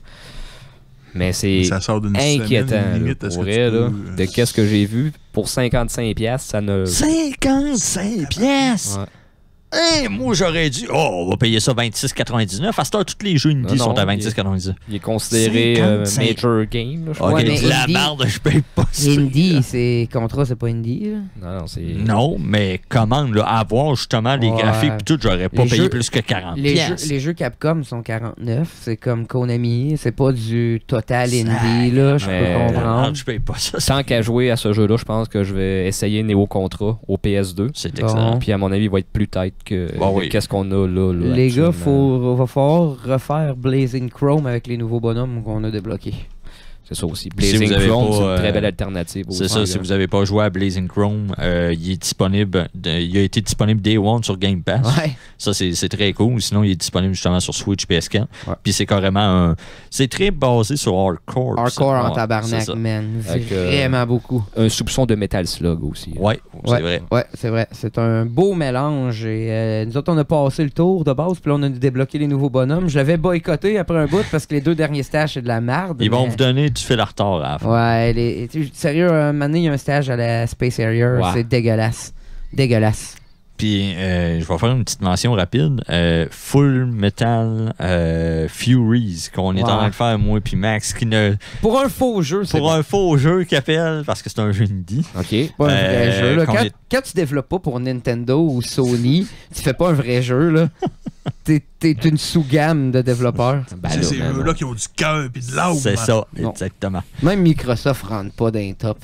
Mais c'est Ça sort d'une inquiétant. semaine, là, limite, est-ce pour que vrai, tu là, peux, euh, de qu'est-ce que j'ai vu. Pour cinquante-cinq piastres, ça ne... cinquante-cinq pièces. Ouais. Hey, moi, j'aurais dit, oh, on va payer ça vingt-six quatre-vingt-dix-neuf. À cette heure, tous les jeux indie Non, sont non, à vingt-six quatre-vingt-dix-neuf. Il est considéré euh, cinquante-cinq. major game. Là, je Ok, crois. Ouais, mais la indie- merde, je paye pas ça. Indie, c'est contrat, c'est pas indie. là. Non, non, c'est... Non, mais commande, là, avoir justement les Ouais. graphiques et tout, j'aurais pas Les payé jeux- plus que quarante Les jeux, pièces. les jeux Capcom sont quarante-neuf, c'est comme Konami, c'est pas du total indie, là, je Mais- peux comprendre. Je paye pas ça. Tant qu'à jouer à ce jeu-là, je pense que je vais essayer Néo Contra au P S deux. C'est Bon. excellent. Puis à mon avis, il va être plus tight que Bon, que oui. qu'est-ce qu'on a là. là, Les gars, actuellement. faut, va falloir refaire Blazing Chrome avec les nouveaux bonhommes qu'on a débloqués. C'est ça aussi. Si Blazing vous avez Chrome, pas, c'est une euh, très belle alternative. C'est aussi, ça, là. si vous n'avez pas joué à Blazing Chrome, euh, il est disponible. de- il a été disponible Day One sur Game Pass. Ouais. Ça, c'est c'est très cool. Sinon, il est disponible justement sur Switch P S quatre. Ouais. Puis c'est carrément un. C'est très basé sur hardcore. Hardcore ça. en Ouais, tabarnak, c'est ça. man. Avec, euh, Vraiment beaucoup. Un soupçon de Metal Slug aussi. Ouais, c'est Ouais. vrai. Ouais, c'est vrai. C'est un beau mélange. Et, euh, nous autres, on a passé le tour de base, puis là, on a débloqué les nouveaux bonhommes. Je l'avais boycotté après un bout parce que les deux derniers stages, c'est de la merde. Ils vont mais- vous donner du fil à retard à la fin. Ouais, les- tu- sérieux, un moment donné, il y a un stage à la Space Area, Ouais. c'est dégueulasse. Dégueulasse. Puis, euh, je vais faire une petite mention rapide. Euh, Full Metal euh, Furies, qu'on est en Ouais. train de faire, moi puis Max, qui ne, Pour un faux jeu, c'est pour bon. un faux jeu qu'il appelle, parce que c'est un jeu indie. OK. Pas un vrai Euh, jeu. Là. qu'on Quand, est- quand tu développes pas pour Nintendo ou Sony, tu fais pas un vrai jeu. là. T'es t'es une sous-gamme de développeurs. Ben C'est là, ces man, jeux-là qui ont du cœur et de l'âme. C'est ça, Non. exactement. Même Microsoft rentre pas dans les top.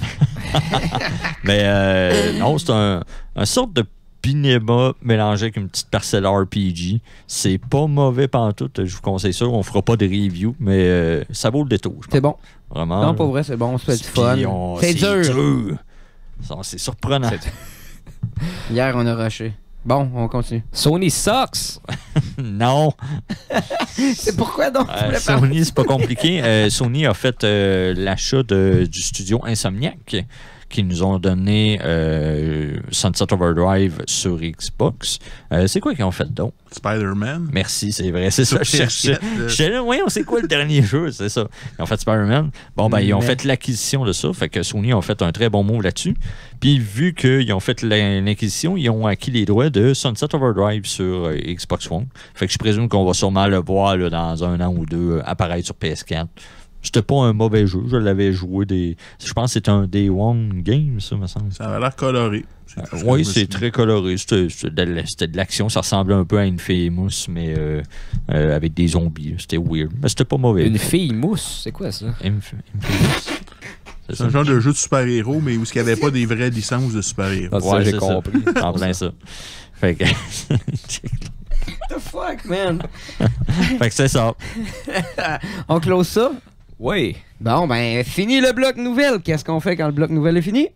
Mais euh, non, c'est un, un sorte de pinema mélangé avec une petite parcelle R P G. C'est pas mauvais pantoute, je vous conseille ça. On fera pas de review, mais euh, ça vaut le détour, je pense. C'est bon. Vraiment. Non, pas vrai, c'est bon. On se fait du fun. Puis on- C'est dur. Ça, C'est surprenant. Hier, on a rushé. Bon, on continue. Sony sucks! Non. C'est pourquoi donc tu Euh, voulais parler? Sony, c'est pas compliqué. Euh, Sony a fait euh, l'achat de- du studio Insomniac qui nous ont donné euh, Sunset Overdrive sur Xbox. Euh, c'est quoi qu'ils ont fait donc? Spider-Man. Merci, c'est vrai, c'est ça. Je cherchais. P S quatre, euh, J'étais là, voyons, c'est quoi le dernier jeu? C'est ça. Ils ont fait Spider-Man. Bon, ben, ils ont Mais- fait l'acquisition de ça. Fait que Sony ont fait un très bon move là-dessus. Puis, vu qu'ils ont fait la- l'acquisition, ils ont acquis les droits de Sunset Overdrive sur euh, Xbox One. Fait que je présume qu'on va sûrement le voir là, dans un an ou deux euh, apparaître sur P S quatre. C'était pas un mauvais jeu. Je l'avais joué des. Je pense que c'était un Day One game, ça, me semble. Ça avait l'air coloré. C'est tout ce que Oui, je me c'est suis très coloré. C'était c'était de, c'était de l'action. Ça ressemblait un peu à une Infamous, mais euh, euh, avec des zombies. C'était weird. Mais c'était pas mauvais. Une fille mousse, c'est quoi ça? Inf- Infamous. C'est C'est ça. un genre de jeu de super-héros, mais où il n'y avait pas des vraies licences de super-héros. Ah, ça, Ouais, j'ai c'est compris. ça. En plein ça. Fait que, What the fuck, man? fait que c'est ça. On close ça? Oui. Bon, ben, fini le bloc nouvelle. Qu'est-ce qu'on fait quand le bloc nouvelle est fini?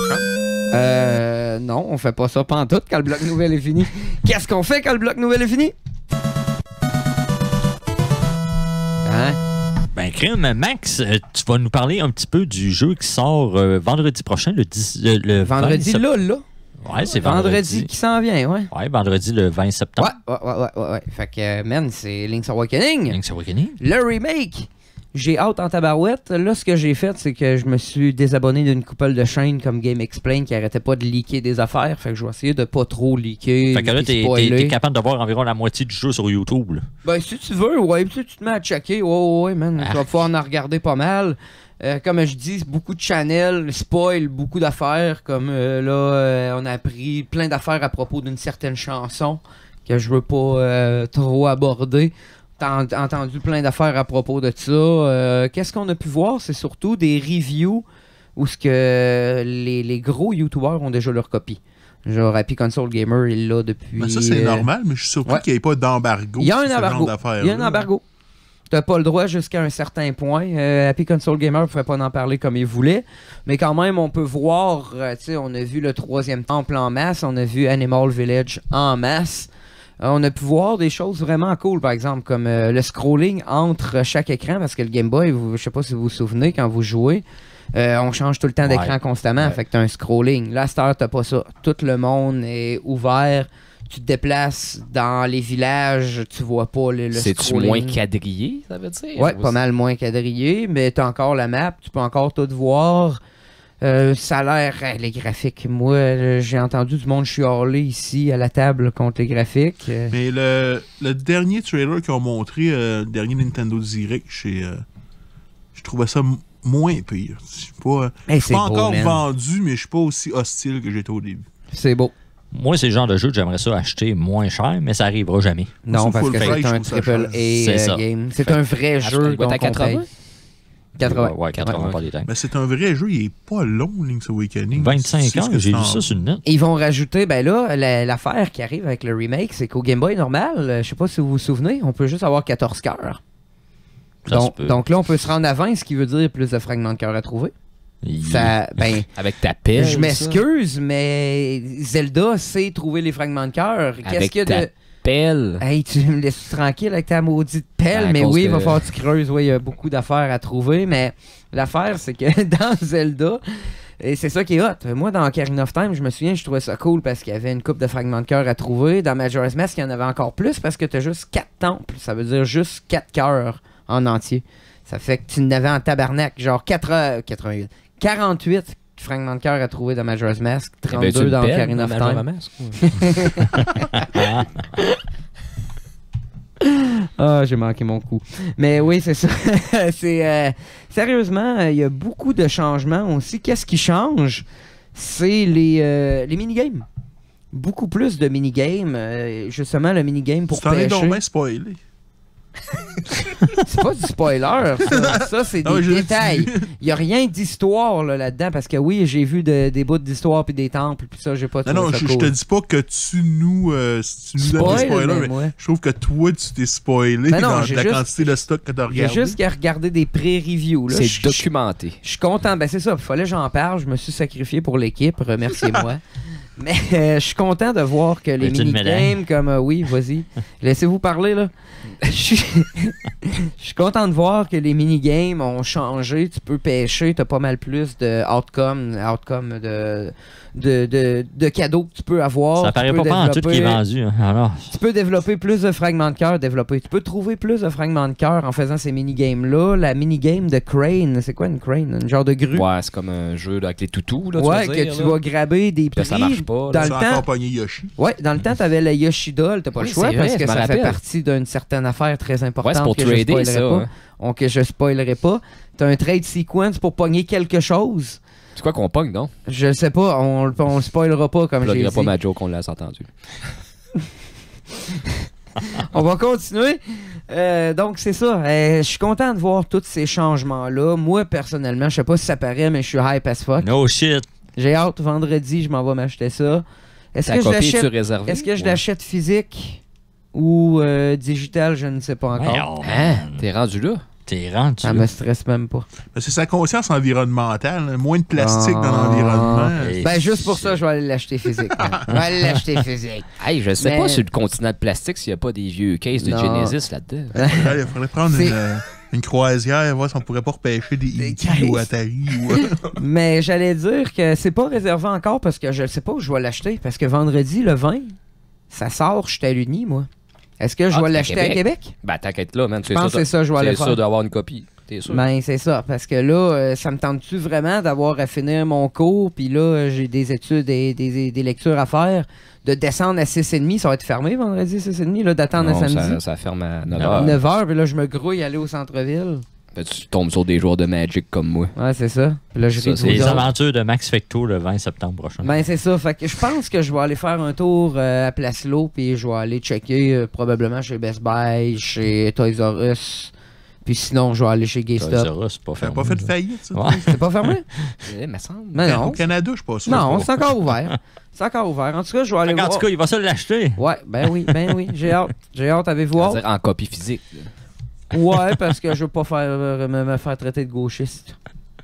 Euh. Non, on fait pas ça pantoute quand le bloc nouvelle est fini. Qu'est-ce qu'on fait quand le bloc nouvelle est fini? Hein? Ben, crème, Max, euh, tu vas nous parler un petit peu du jeu qui sort euh, vendredi prochain, le, dix, euh, le Vendredi vingt là, là. sept- Ouais, c'est Vendredi vendredi. qui s'en vient, ouais. Ouais, vendredi le vingt Ouais, septembre. ouais, ouais, ouais, ouais, ouais. Fait que, euh, man, c'est Link's Awakening. Link's Awakening. Le remake. J'ai hâte en tabarouette. Là, ce que j'ai fait, c'est que je me suis désabonné d'une couple de chaînes comme Game Explain qui arrêtait pas de leaker des affaires. Fait que je vais essayer de pas trop leaker. Fait que là, puis t'es, t'es, spoiler. t'es capable de voir environ la moitié du jeu sur YouTube. Là. Ben, si tu veux, ouais, si tu te mets à checker, ouais, ouais, ouais, man, tu vas pouvoir en regarder pas mal. Euh, comme je dis, beaucoup de channels spoil beaucoup d'affaires. Comme euh, là, euh, on a appris plein d'affaires à propos d'une certaine chanson que je veux pas euh, trop aborder. T'as en- entendu plein d'affaires à propos de ça. Euh, qu'est-ce qu'on a pu voir? C'est surtout des reviews où ce que les, les gros YouTubers ont déjà leur copie. Genre Happy Console Gamer, il l'a depuis... Ben ça, c'est euh, normal, mais je suis surpris ouais. qu'il n'y ait pas d'embargo. Il y a un sur ce genre embargo. d'affaires-là. Il y a un embargo. T'as pas le droit jusqu'à un certain point. Euh, Happy Console Gamer ne pouvait pas en parler comme il voulait. Mais quand même, on peut voir, euh, tu sais, on a vu le troisième temple en masse, on a vu Animal Village en masse. Euh, on a pu voir des choses vraiment cool, par exemple, comme euh, le scrolling entre chaque écran, parce que le Game Boy, vous, je sais pas si vous vous souvenez, quand vous jouez, euh, on change tout le temps d'écran Ouais. constamment, Ouais. fait que t'as un scrolling. Là, à cette heure, t'as pas ça. Tout le monde est ouvert. Tu te déplaces dans les villages, tu vois pas le, le C'est-tu scrolling. moins quadrillé, ça veut dire? Ouais, Ou pas mal moins quadrillé, mais t'as encore la map, tu peux encore tout voir. Euh, ça a l'air, hey, les graphiques. Moi, euh, j'ai entendu du monde chialer ici à la table contre les graphiques. Euh, Mais le, le dernier trailer qu'ils ont montré, euh, le dernier Nintendo Direct, j'ai, euh, je trouvais ça m- moins pire. Je suis pas, hey, je suis c'est pas beau, encore man. vendu, mais je suis pas aussi hostile que j'étais au début. C'est beau. Moi, c'est le genre de jeu que j'aimerais ça acheter moins cher, mais ça arrivera jamais. Non, Full parce que price, c'est je un trouve ça triple A cher. C'est euh, ça. game. C'est un vrai Ah, jeu. il doit être à donc on paye. quatre-vingts? quatre-vingts. Ouais, quatre-vingts Ouais. pas des dingues. Mais c'est un vrai jeu, il est pas long, Link's Awakening. vingt-cinq C'est ce ans, que j'ai c'est vu en- ça sur le net. Ils vont rajouter, ben là, la- l'affaire qui arrive avec le remake, c'est qu'au Game Boy normal, euh, je sais pas si vous vous souvenez, on peut juste avoir quatorze cœurs. Ça se Donc, peut. donc là, on peut se rendre à vingt, ce qui veut dire plus de fragments de cœur à trouver. Il- Ça, ben, Avec ta pelle. je ça? m'excuse, mais Zelda sait trouver les fragments de cœur. Qu'est-ce Avec qu'il y a ta de. pelle. Hey, tu me laisses tranquille avec ta maudite pelle, Ben, à mais cause oui, il de- va falloir que tu creuses. Oui, il y a beaucoup d'affaires à trouver, mais l'affaire, c'est que dans Zelda, et c'est ça qui est hot. Moi, dans Ocarina of Time, je me souviens, je trouvais ça cool parce qu'il y avait une coupe de fragments de cœur à trouver. Dans Majora's Mask, il y en avait encore plus parce que tu as juste quatre temples. Ça veut dire juste quatre cœurs en entier. Ça fait que tu n'avais en tabarnak, genre quatre, quatre-vingt-huit, quarante-huit fragments de cœur à trouver dans Majora's Mask, Avais-tu trente-deux une dans pelle Ocarina of dans Majora's Time. Mask? Ah, j'ai manqué mon coup. Mais oui, c'est ça. c'est euh, sérieusement, euh, il y a beaucoup de changements aussi. Qu'est-ce qui change? C'est les, euh, les minigames. Beaucoup plus de minigames. Euh, justement, le minigame pour Tu t'en es donc pêcher. bien spoilé. C'est pas du spoiler, ça. Ça, c'est des Ah ouais, je le détails. dis. Il y a rien d'histoire là, là-dedans, parce que oui, j'ai vu de- des bouts d'histoire puis des temples, puis ça, j'ai pas Non, trouvé non, ça je, cool. je te dis pas que tu nous, euh, si tu nous donnes des Spoil, spoilers, mais mais moi. je trouve que toi, tu t'es spoilé Ben non, dans j'ai la juste- quantité de stock que t'as J'ai regardé. juste qu'à regarder des pré-reviews. là. C'est Je- documenté. Je suis content. Ben, c'est ça. Il fallait que j'en parle. Je me suis sacrifié pour l'équipe. Remerciez-moi. Mais euh, je suis content de voir que les Veux-tu une minigames, médaille? comme euh, oui, vas-y. Laissez-vous parler, là. Je suis je suis content de voir que les minigames ont changé. Tu peux pêcher. Tu as pas mal plus de outcome, outcome de, de, de, de cadeaux que tu peux avoir. Ça Tu paraît peux pas pas en tout qui est développer- vendu. hein. Alors, Tu peux développer plus de fragments de cœur, développer. Tu peux trouver plus de fragments de cœur en faisant ces minigames-là. La minigame de Crane, c'est quoi une Crane? Un genre de grue? Ouais, c'est comme un jeu là, avec les toutous. Là, tu Ouais, veux que dire, tu là. vas graber des Puis là, prix. ça marche pas, là. Dans Tu le as temps, encore pogné Yoshi. ouais, dans le temps, t'avais la Yoshi Doll, t'as pas Oui, le choix c'est parce vrai, que je ça m'en fait rappelle. partie d'une certaine affaire très importante Ouais, c'est pour que trader, je spoilerai ça, pas. hein. Donc, que je spoilerai pas. T'as un trade sequence pour pogner quelque chose. C'est quoi qu'on pogne, non? Je sais pas, on, le- on le spoilera pas comme Je j'ai ne dit. pas ma joke, on l'a entendu. On va continuer. Euh, donc, c'est ça. Euh, je suis content de voir tous ces changements-là. Moi, personnellement, je sais pas si ça paraît, mais je suis hype as fuck. no shit. J'ai hâte, vendredi, je m'en vais m'acheter ça. Est-ce Ta que je copie, es-tu l'achète réservée? Est-ce que je Ouais. l'achète physique ou euh, digital? Je ne sais pas encore. Voyons, Hein? man. T'es rendu là? T'es rendu. Ça là. me stresse même pas. Ben, c'est sa conscience environnementale. hein. Moins de plastique Ah. dans l'environnement. Et Ben, juste pour ça, je vais aller l'acheter physique. man. Je vais aller l'acheter physique. Hey, je sais Mais- pas sur le continent de plastique s'il n'y a pas des vieux cases de Non. Genesis là-dedans. Allez, il faudrait prendre C'est- une, euh, une croisière, voir si on pourrait pas repêcher des Des E T ou caisses. Atari. Ou, euh, Mais j'allais dire que c'est pas réservé encore parce que je sais pas où je vais l'acheter. Parce que vendredi, le vingt, ça sort, je suis à l'Uni, moi. Est-ce que je Ah, vais t'es à l'acheter à Québec? Québec? Ben, t'inquiète là, man. Je pense que c'est ça, je vais aller C'est faire. sûr d'avoir une copie. T'es sûr? Ben, c'est ça. Parce que là, euh, ça me tente-tu vraiment d'avoir à finir mon cours, puis là, euh, j'ai des études et des, des lectures à faire, de descendre à six heures trente, ça va être fermé vendredi, six heures trente, là, d'attendre à Non, samedi. ça, ça ferme à neuf heures. neuf heures, puis là, je me grouille aller au centre-ville. Ben, tu tombes sur des joueurs de Magic comme moi. Ouais, c'est ça. Puis là, j'ai Ça, des c'est Les autres. aventures de Max Fecto le vingt septembre prochain. Ben, c'est ça. Fait que je pense que je vais aller faire un tour euh, à Place Lowe, puis je vais aller checker euh, probablement chez Best Buy, chez Toys R Us. Puis sinon, je vais aller chez Toys GameStop. R Us, c'est pas Ça n'a fermé, pas fait de ça. faillite, ça? Ouais. C'est pas fermé? Eh, me semble. Mais Ben, non. Au Canada, je suis pas sûr. Non, c'est c'est encore ouvert. C'est encore ouvert. En tout cas, je vais aller Fait qu'en voir. tout cas, il va se l'acheter. Ouais, ben oui, ben oui. J'ai hâte. J'ai hâte. Avez-vous hâte? C'est-à-dire en copie physique. là. Ouais, parce que je veux pas faire, euh, me, me faire traiter de gauchiste.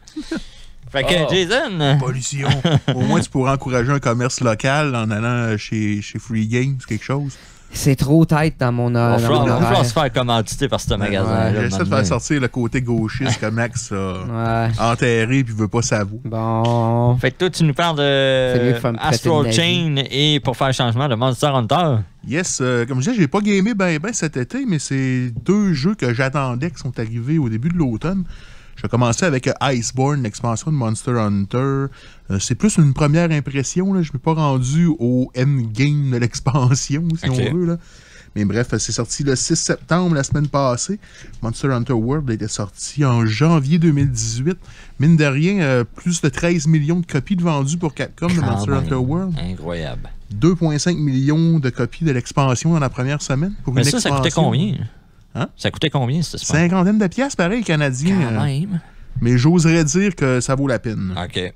Fait que Oh. Jason, pollution. Au moins, tu pourras encourager un commerce local en allant chez, chez Free Games, quelque chose. C'est trop tête dans mon, on euh, va dans mon falloir horaire. se faire commanditer par ce magasin. Ouais, J'essaie de faire sortir le côté gauchiste que Max a Ouais. enterré puis veut pas s'avouer. Bon. Fait que toi, tu nous parles C'est mieux de de faire me traiter Astral de Chain et pour faire le changement de Monster Hunter. Yes, euh, comme je disais, j'ai pas gamé ben ben cet été, mais c'est deux jeux que j'attendais qui sont arrivés au début de l'automne. Je vais commencer avec euh, Iceborne, l'expansion de Monster Hunter. Euh, c'est plus une première impression. Là. Je ne m'ai pas rendu au endgame de l'expansion, si Ok. on veut. Là. Mais bref, c'est sorti le six septembre, la semaine passée. Monster Hunter World était sorti en janvier deux mille dix-huit. Mine de rien, euh, plus de treize millions de copies de vendues pour Capcom de Quand Monster même. Hunter World. Incroyable. deux virgule cinq millions de copies de l'expansion dans la première semaine. Pour Mais une ça, ça coûtait expansion. combien? Hein? Ça coûtait combien, cette expansion? Cinquantaine de piastres, pareil, canadien. Quand euh, même. mais j'oserais dire que ça vaut la peine. OK.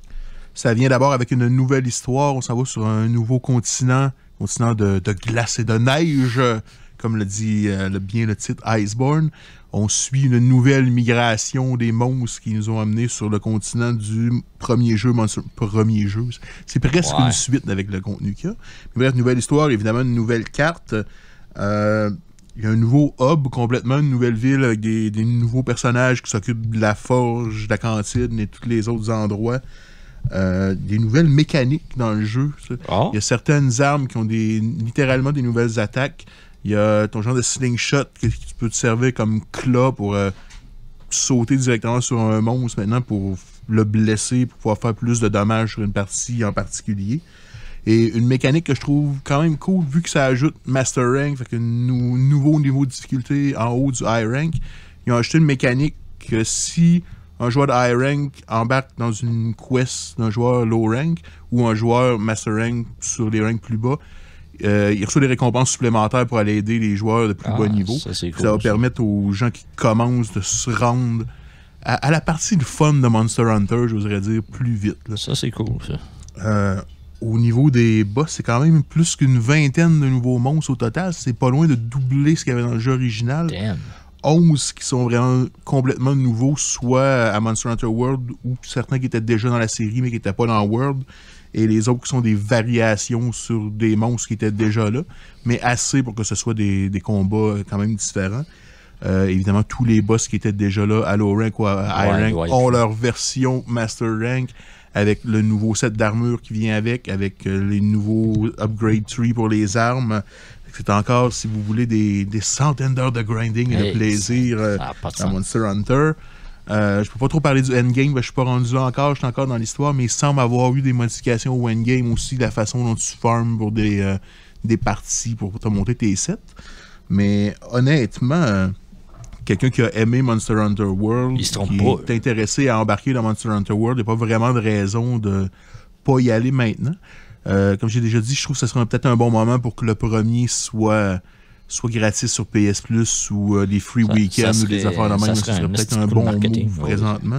Ça vient d'abord avec une nouvelle histoire. On s'en va sur un nouveau continent, continent de, de glace et de neige, euh, comme le dit euh, le- bien le titre Iceborne. On suit une nouvelle migration des monstres qui nous ont amenés sur le continent du premier jeu. Monster... Premier jeu. C'est presque Ouais. une suite avec le contenu qu'il y a. Mais bref, nouvelle histoire, évidemment, une nouvelle carte. Euh, Il y a un nouveau hub complètement, une nouvelle ville avec des, des nouveaux personnages qui s'occupent de la forge, de la cantine et tous les autres endroits. Euh, des nouvelles mécaniques dans le jeu. Ça. Oh. Il y a certaines armes qui ont des, littéralement des nouvelles attaques. Il y a ton genre de slingshot que, qui peut te servir comme claw pour euh, sauter directement sur un monstre maintenant pour le blesser, pour pouvoir faire plus de dommages sur une partie en particulier. Et une mécanique que je trouve quand même cool, vu que ça ajoute Master Rank, fait que nou- nouveau niveau de difficulté en haut du High Rank. Ils ont ajouté une mécanique que si un joueur de High Rank embarque dans une quest d'un joueur Low Rank ou un joueur Master Rank sur les ranks plus bas, euh, il reçoit des récompenses supplémentaires pour aller aider les joueurs de plus Ah, bas niveau. ça, c'est cool, ça va ça. permettre aux gens qui commencent de se rendre à, à la partie de fun de Monster Hunter, j'oserais dire, plus vite. Là. Ça, c'est cool, ça. Euh, au niveau des boss, c'est quand même plus qu'une vingtaine de nouveaux monstres au total. C'est pas loin de doubler ce qu'il y avait dans le jeu original. Damn. onze qui sont vraiment complètement nouveaux, soit à Monster Hunter World ou certains qui étaient déjà dans la série mais qui n'étaient pas dans World. Et les autres qui sont des variations sur des monstres qui étaient déjà là, mais assez pour que ce soit des, des combats quand même différents. Euh, évidemment, tous les boss qui étaient déjà là à Low Rank ou à High Ouais, Rank ouais. ont leur version Master Rank avec le nouveau set d'armure qui vient avec, avec euh, les nouveaux upgrade trees pour les armes. C'est encore, si vous voulez, des, des centaines d'heures de grinding et Hey, de plaisir euh, ça a pas de dans sens. Monster Hunter. Euh, je peux pas trop parler du endgame, parce que je suis pas rendu là encore, je suis encore dans l'histoire, mais il semble avoir eu des modifications au endgame aussi, la façon dont tu farmes pour des, euh, des parties pour te monter tes sets. Mais honnêtement, euh, quelqu'un qui a aimé Monster Hunter World, Il se trompe qui pas. est intéressé à embarquer dans Monster Hunter World, il n'y a pas vraiment de raison de pas y aller maintenant. Euh, comme j'ai déjà dit, je trouve que ce serait peut-être un bon moment pour que le premier soit, soit gratis sur P S Plus ou euh, des free Ça- week-ends ça ou des serait- affaires de ça même. Ce serait serait un peut-être esti un coup de bon marketing, move ouais. présentement.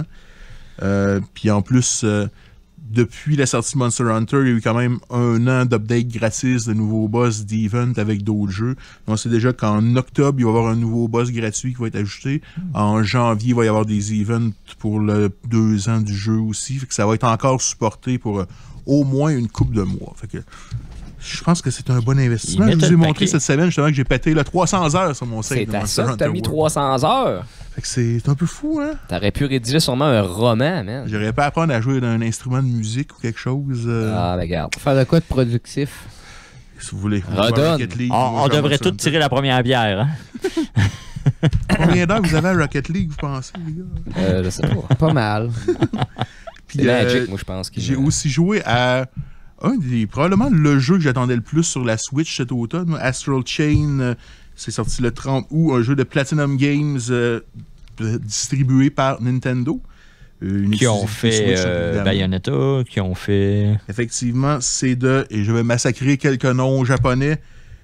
Euh, Puis en plus, euh, depuis la sortie de Monster Hunter, il y a eu quand même un an d'update gratis, de nouveaux boss, d'event avec d'autres jeux. On sait déjà qu'en octobre, il va y avoir un nouveau boss gratuit qui va être ajouté. En janvier, il va y avoir des events pour le deux ans du jeu aussi. Fait que ça va être encore supporté pour euh, au moins une couple de mois. Fait que je pense que c'est un bon investissement. Ils Je vous mettent ai le montré paquet. cette semaine justement que j'ai pété là, trois cents heures sur mon site C'est de à Monster ça que t'as Hunter mis World. trois cents heures. Fait que c'est un peu fou, hein? T'aurais pu rédiger sûrement un roman, man. J'aurais pas apprendre à jouer d'un instrument de musique ou quelque chose. euh, Ah, ben regarde. Faire de quoi de productif? Si vous voulez. Redonne. Rocket League, On, ou on jouer à devrait Monster tous Hunter. tirer la première bière. Hein? Combien d'heures vous avez à Rocket League, vous pensez, les gars? Euh, je sais pas. Pas mal. Puis, C'est euh, Magic, moi, je pense. qui- j'ai aussi joué à un des, probablement le jeu que j'attendais le plus sur la Switch cet automne, Astral Chain. euh, C'est sorti le trente août, un jeu de Platinum Games euh, euh, distribué par Nintendo. Euh, une Qui ont exclusivité fait Switch, euh, évidemment. Bayonetta, qui ont fait. Effectivement, c'est de, et je vais massacrer quelques noms japonais,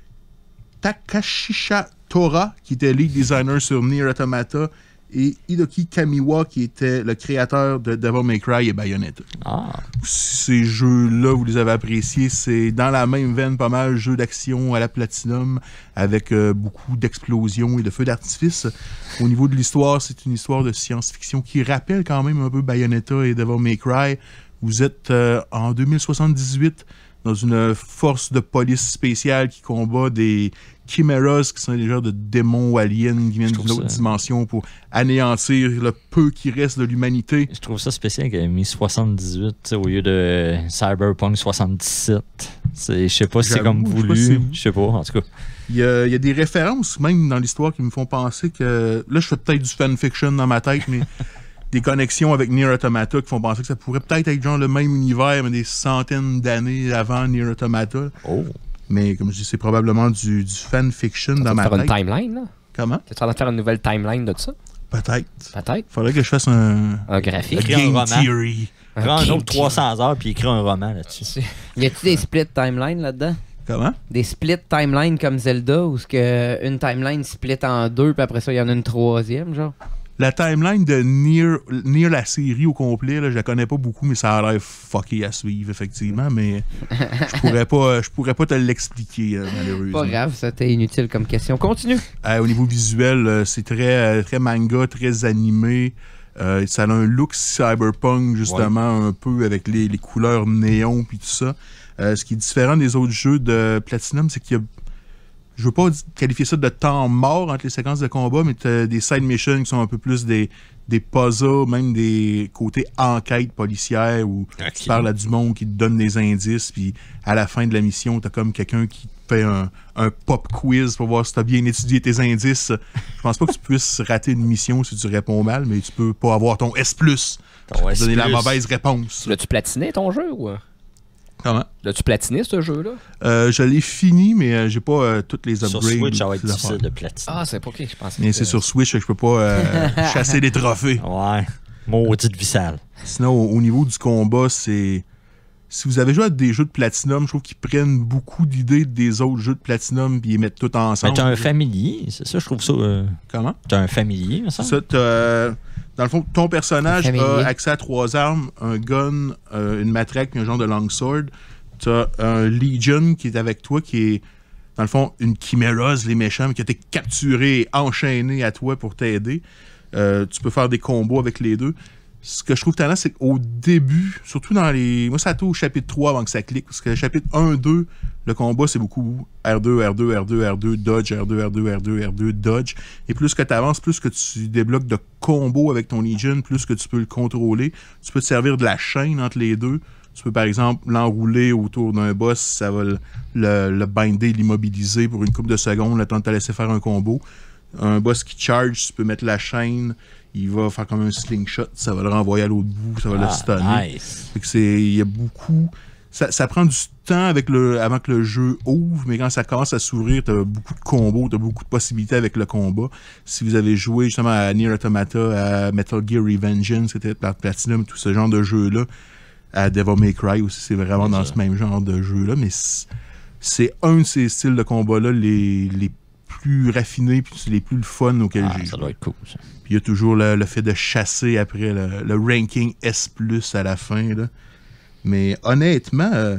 Takashisha Tora, qui était lead designer sur Nier Automata, et Hidoki Kamiwa, qui était le créateur de Devil May Cry et Bayonetta. Ah, Ces jeux-là, vous les avez appréciés, c'est dans la même veine pas mal, jeux d'action à la Platinum, avec euh, beaucoup d'explosions et de feux d'artifice. Au niveau de l'histoire, c'est une histoire de science-fiction qui rappelle quand même un peu Bayonetta et Devil May Cry. Vous êtes euh, en deux mille soixante-dix-huit dans une force de police spéciale qui combat des chimeras, qui sont des genres de démons ou aliens qui viennent trouve d'une autre ça- dimension pour anéantir le peu qui reste de l'humanité. je trouve ça spécial qu'elle ait mis soixante-dix-huit tu sais, au lieu de Cyberpunk soixante-dix-sept. C'est- Je sais pas si c'est J'avoue, comme je sais pas si voulu. c'est- Je sais pas, en tout cas. Il y, a, il y a des références, même dans l'histoire, qui me font penser que... Là, je fais peut-être du fanfiction dans ma tête, mais des connexions avec Nier Automata qui font penser que ça pourrait peut-être être genre le même univers, mais des centaines d'années avant Nier Automata. Oh. Mais comme je dis, c'est probablement du, du fanfiction Tu dans vas ma faire une tête. timeline, là? Comment? Tu es en train de faire une nouvelle timeline de ça? Peut-être. Peut-être. Faudrait que je fasse un... Un graphique. Écrit un Game roman. theory. Prends un game autre trois cents heures puis écris un roman là-dessus. Y a-tu des split timelines là-dedans? Comment? Des split timelines comme Zelda, où ce que une timeline split en deux, puis après ça, il y en a une troisième, genre? La timeline de Nier, Nier la série au complet, là, je la connais pas beaucoup, mais ça a l'air fucké à suivre, effectivement. Mais je pourrais pas, je pourrais pas te l'expliquer, euh, malheureusement. Pas grave, c'était inutile comme question. Continue. Euh, au niveau visuel, euh, c'est très, euh, très manga, très animé. Euh, ça a un look cyberpunk, justement, un peu avec les, les couleurs néon puis tout ça. Euh, ce qui est différent des autres jeux de Platinum, c'est qu'il y a... Je veux pas di- qualifier ça de temps mort entre les séquences de combat, mais t'as des side missions qui sont un peu plus des, des puzzles, même des côtés enquête policière où tu parles à du monde qui te donne des indices, puis à la fin de la mission, t'as comme quelqu'un qui te fait un, un pop quiz pour voir si t'as bien étudié tes indices. Je pense pas que tu puisses rater une mission si tu réponds mal, mais tu peux pas avoir ton S plus, Ton S donner la plus. mauvaise réponse. L'as-tu platiné ton jeu ou. Comment? L'as-tu platiné ce jeu-là? Euh, je l'ai fini, mais euh, j'ai pas euh, toutes les upgrades. Sur Switch, ça va ou être toutes les difficile affaires. de platiner. Ah, c'est pas ok, je pense. Mais c'est sur Switch que je peux pas euh, chasser des trophées. Ouais. Maudite vissale. Sinon, au, au niveau du combat, c'est... Si vous avez joué à des jeux de Platinum, je trouve qu'ils prennent beaucoup d'idées des autres jeux de Platinum puis ils les mettent tout Mais ensemble. t'as un familier, c'est ça, je trouve ça. euh, Comment? T'as un familier, me C'est semble. ça, t'as, euh, dans le fond, ton personnage Familier. a accès à trois armes, un gun, euh, une matraque puis un genre de longsword. T'as un Legion qui est avec toi, qui est, dans le fond, une chiméras, les méchants, mais qui a été capturé et enchaîné à toi pour t'aider. Euh, tu peux faire des combos avec les deux. Ce que je trouve talent, c'est qu'au début, surtout dans les... Moi, ça a été au chapitre trois avant que ça clique, parce que le chapitre un deux, le combat, c'est beaucoup R deux, R deux, R deux, R deux, dodge, R deux, R deux, R deux, R deux, dodge. Et plus que tu avances, plus que tu débloques de combos avec ton Legion, plus que tu peux le contrôler. Tu peux te servir de la chaîne entre les deux. Tu peux, par exemple, l'enrouler autour d'un boss, ça va le, le, le binder, l'immobiliser pour une couple de secondes, le temps de te laisser faire un combo. Un boss qui charge, tu peux mettre la chaîne, il va faire comme un slingshot, ça va le renvoyer à l'autre bout, ça va le Ah, stunner. nice. Fait que c'est, il y a beaucoup... Ça, ça prend du temps avec le, avant que le jeu ouvre, mais quand ça commence à s'ouvrir, t'as beaucoup de combos, t'as beaucoup de possibilités avec le combat. Si vous avez joué justement à Nier Automata, à Metal Gear Revengeance, c'était par Platinum, tout ce genre de jeu-là, à Devil May Cry aussi, c'est vraiment dans ce même genre de jeu-là, mais c'est, c'est un de ces styles de combat-là les, les plus raffinés puis les plus le fun auxquels Ah, j'ai ça joué. doit être cool, ça. Puis il y a toujours le, le fait de chasser après le, le ranking S plus à la fin. Là. Mais honnêtement, euh,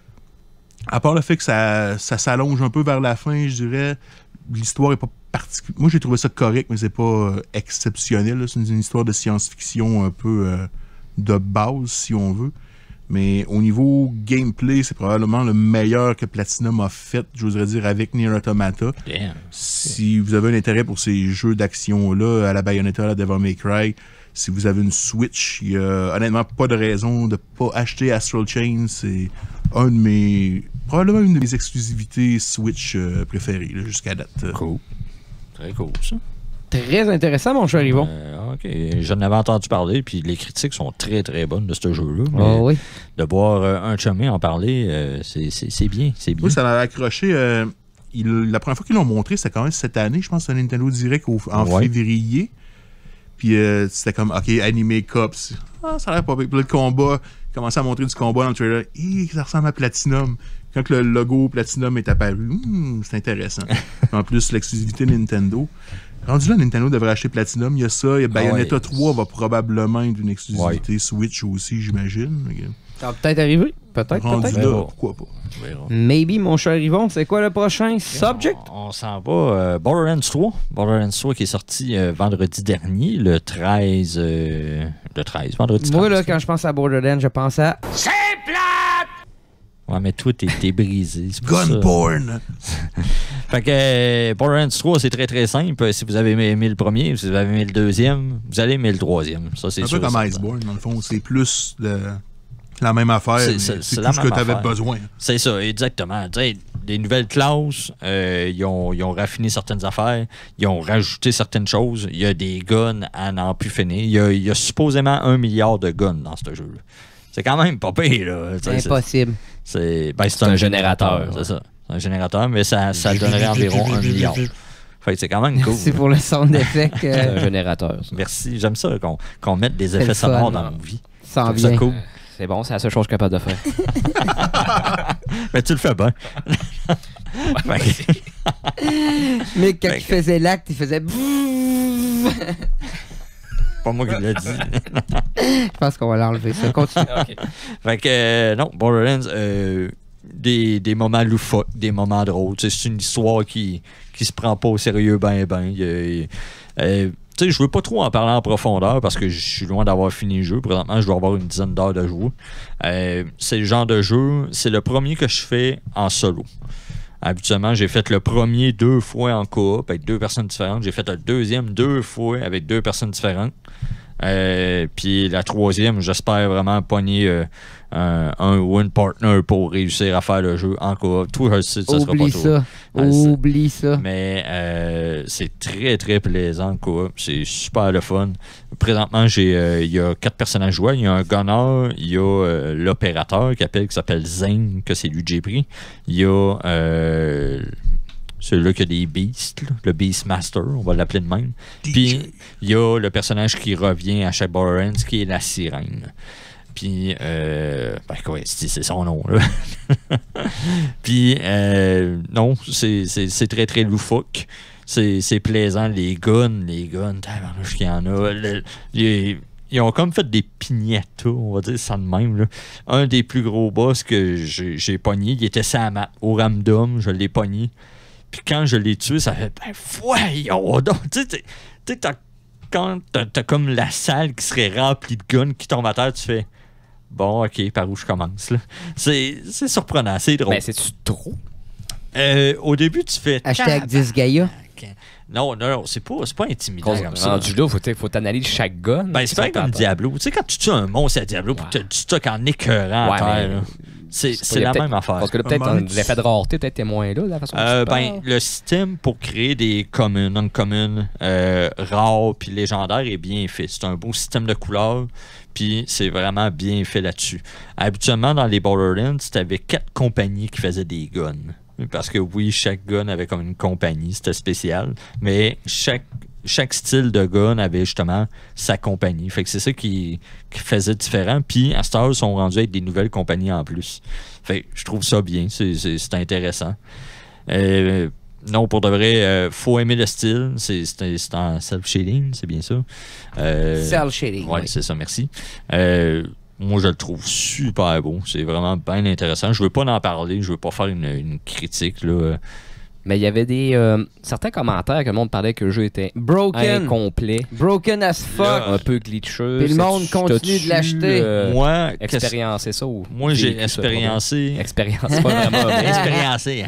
à part le fait que ça, ça s'allonge un peu vers la fin, je dirais, l'histoire est pas particulière. Moi, j'ai trouvé ça correct, mais c'est pas euh, exceptionnel. Là. C'est une, une histoire de science-fiction un peu euh, de base, si on veut. Mais au niveau gameplay, c'est probablement le meilleur que Platinum a fait, j'oserais dire, avec Nier Automata. Damn. Si vous avez un intérêt pour ces jeux d'action-là, à la Bayonetta, à la Devil May Cry, si vous avez une Switch, il n'y a honnêtement pas de raison de ne pas acheter Astral Chain. C'est un de mes... probablement une de mes exclusivités Switch euh, préférées là, jusqu'à date. Cool. Très cool, ça. Très intéressant, mon cher Yvon. Euh, OK. J'en avais entendu parler, puis les critiques sont très, très bonnes de ce jeu-là. Oh, Mais oui. de voir euh, un chumé en parler, euh, c'est c'est- c'est bien. C'est bien. Oui, ça m'avait accroché. euh, il- la première fois qu'ils l'ont montré, c'était quand même cette année. Je pense que c'était un Nintendo Direct au- en Ouais. février. Puis euh, c'était comme, OK, Anime Cops. Ah, ça a l'air pas bien. Puis là, le combat, commençait à montrer du combat dans le trailer. Hi, ça ressemble à Platinum. Quand le logo Platinum est apparu, hmm, c'est intéressant. En plus, l'exclusivité Nintendo. Rendu là, Nintendo devrait acheter Platinum. Il y a ça. Il y a Bayonetta ouais. trois va probablement être une exclusivité Switch aussi, j'imagine. Ça va peut-être arriver. Peut-être, Rendu peut-être. là, peut-être. pourquoi pas. On verra. Maybe, mon cher Yvon. C'est quoi le prochain subject? On, on s'en va. euh, Borderlands trois. Borderlands trois qui est sorti euh, vendredi dernier, le treize. euh, le treize, vendredi treize. Moi, là, quand je pense à Borderlands, je pense à... Ouais, mais toi, t'es t'es brisé. c'est pour ça. Gunborn! Fait que euh, Borderlands trois, c'est très très simple. Si vous avez aimé le premier, si vous avez aimé le deuxième, vous allez aimer le troisième. Ça, c'est Un sûr. peu comme certain. Iceborne, dans le fond. C'est plus de... la même affaire. C'est- mais c'est- C'est c'est tout la ce que même tu avais affaire. besoin. C'est ça, exactement. Tu sais, des nouvelles classes, euh, ils, ont, ils ont raffiné certaines affaires, ils ont rajouté certaines choses. Il y a des guns à n'en plus finir. Il y a, il y a supposément un milliard de guns dans ce jeu-là. C'est quand même pas pire, là. Tu sais, c'est- Impossible. C'est ben, c'est C'est un, un générateur, générateur, c'est ça. C'est un générateur, mais ça, ça donnerait environ un milliard. Fait que c'est quand même cool. C'est pour le sound effect. C'est Euh, un générateur. ça. Merci, j'aime ça qu'on qu'on mette des C'est effets le fun, sonores dans là. nos vies. sans Je trouve ça bien. cool. C'est bon, c'est la seule chose que je suis capable de faire. Mais tu le fais bien. Fait que- Mais quand Fait il que- faisait l'acte, il faisait... pas moi qui l'ai dit. Je pense qu'on va l'enlever, ça. Continue. Fait que, euh, non, Borderlands, euh, des, des moments loufoques, des moments drôles. Tu sais, c'est une histoire qui, qui se prend pas au sérieux, ben, ben. Il y a- il- euh, tu sais, je veux pas trop en parler en profondeur parce que je suis loin d'avoir fini le jeu. Présentement, je dois avoir une dizaine d'heures de jeu. Euh, c'est le genre de jeu, c'est le premier que je fais en solo. Habituellement, j'ai fait le premier deux fois en coop avec deux personnes différentes. J'ai fait le deuxième deux fois avec deux personnes différentes. Euh, puis la troisième, j'espère vraiment pogner euh, un, un win partner pour réussir à faire le jeu en coop. Tout je sais, ça sera pas Oublie trop. ça. Ah, c'est- Oublie ça. Mais euh, c'est très très plaisant quoi. C'est super le fun. Présentement, j'ai euh, il y a quatre personnages jouables. Il y a un gunner, il y a euh, l'opérateur qui appelle qui s'appelle Zane, que c'est lui que j'ai pris. Il y a euh, celui-là qui a des beasts, là, le Beast Master, on va l'appeler de même. Puis il y a le personnage qui revient à chaque Borderlands qui est la sirène. Puis, euh, ben quoi, c'est c'est son nom, là. Puis, euh, non, c'est c'est- c'est très, très loufoque. C'est c'est plaisant. Les guns, les guns, tabarnouche qu'il y en a. Le- les- ils ont comme fait des pignettas, on va dire ça de même, là. Un des plus gros boss que j'ai j'ai pogné, il était sur la map, au random, je l'ai pogné. Puis quand je l'ai tué, ça fait, ben, voyons donc. Tu sais, t'es- tu sais, t'as- quand t'as t'as comme la salle qui serait remplie de guns qui tombent à terre, tu fais, bon, ok, par où je commence, là. C'est c'est surprenant, c'est drôle. Ben, c'est-tu trop? Euh, au début, tu fais. Hashtag dix Gaia. Non, non, non, c'est pas, c'est pas intimidant comme ça. Rendu là, faut, faut t'analyser chaque gun. Ben, c'est pareil comme Diablo. Tu sais, quand tu tues un monstre à Diablo, puis Ouais. tu tu stockes en écœurant Ouais, à terre, mais- là. c'est C'est c'est pas- la peut-être- même affaire. Parce que là, peut-être Un moment en- donné, tu- l'effet de rareté, peut-être t'es moins là, la façon dont Euh, tu ben, parles. le système pour créer des communes, non-communes, euh, rares puis légendaires est bien fait. C'est un beau système de couleurs, puis c'est vraiment bien fait là-dessus. Habituellement, dans les Borderlands, t'avais quatre compagnies qui faisaient des guns. Parce que oui, chaque gun avait comme une compagnie, c'était spécial, mais chaque, chaque style de gun avait justement sa compagnie. Fait que c'est ça qui, qui faisait différent. Puis à cette heure, ils sont rendus avec des nouvelles compagnies en plus. Fait que je trouve ça bien, c'est, c'est, c'est intéressant. Euh, non, pour de vrai, euh, faut aimer le style. C'est, c'est, c'est en self-shading, c'est bien ça. Euh, Cell shading. Ouais, oui. c'est ça, merci. Euh, moi, je le trouve super beau. C'est vraiment bien intéressant. Je veux pas en parler, je veux pas faire une, une critique, là. Mais il y avait des euh, certains commentaires que le monde parlait que le jeu était Broken. incomplet, Broken as fuck. Là, un peu glitcheux. Puis le monde C'est- continue t'as-tu, de l'acheter. euh, moi, qu'est-ce- expériencer ça ou moi j'ai vécu ça, expériencé. Expérience, c'est pas vraiment un mot. expériencé, hein.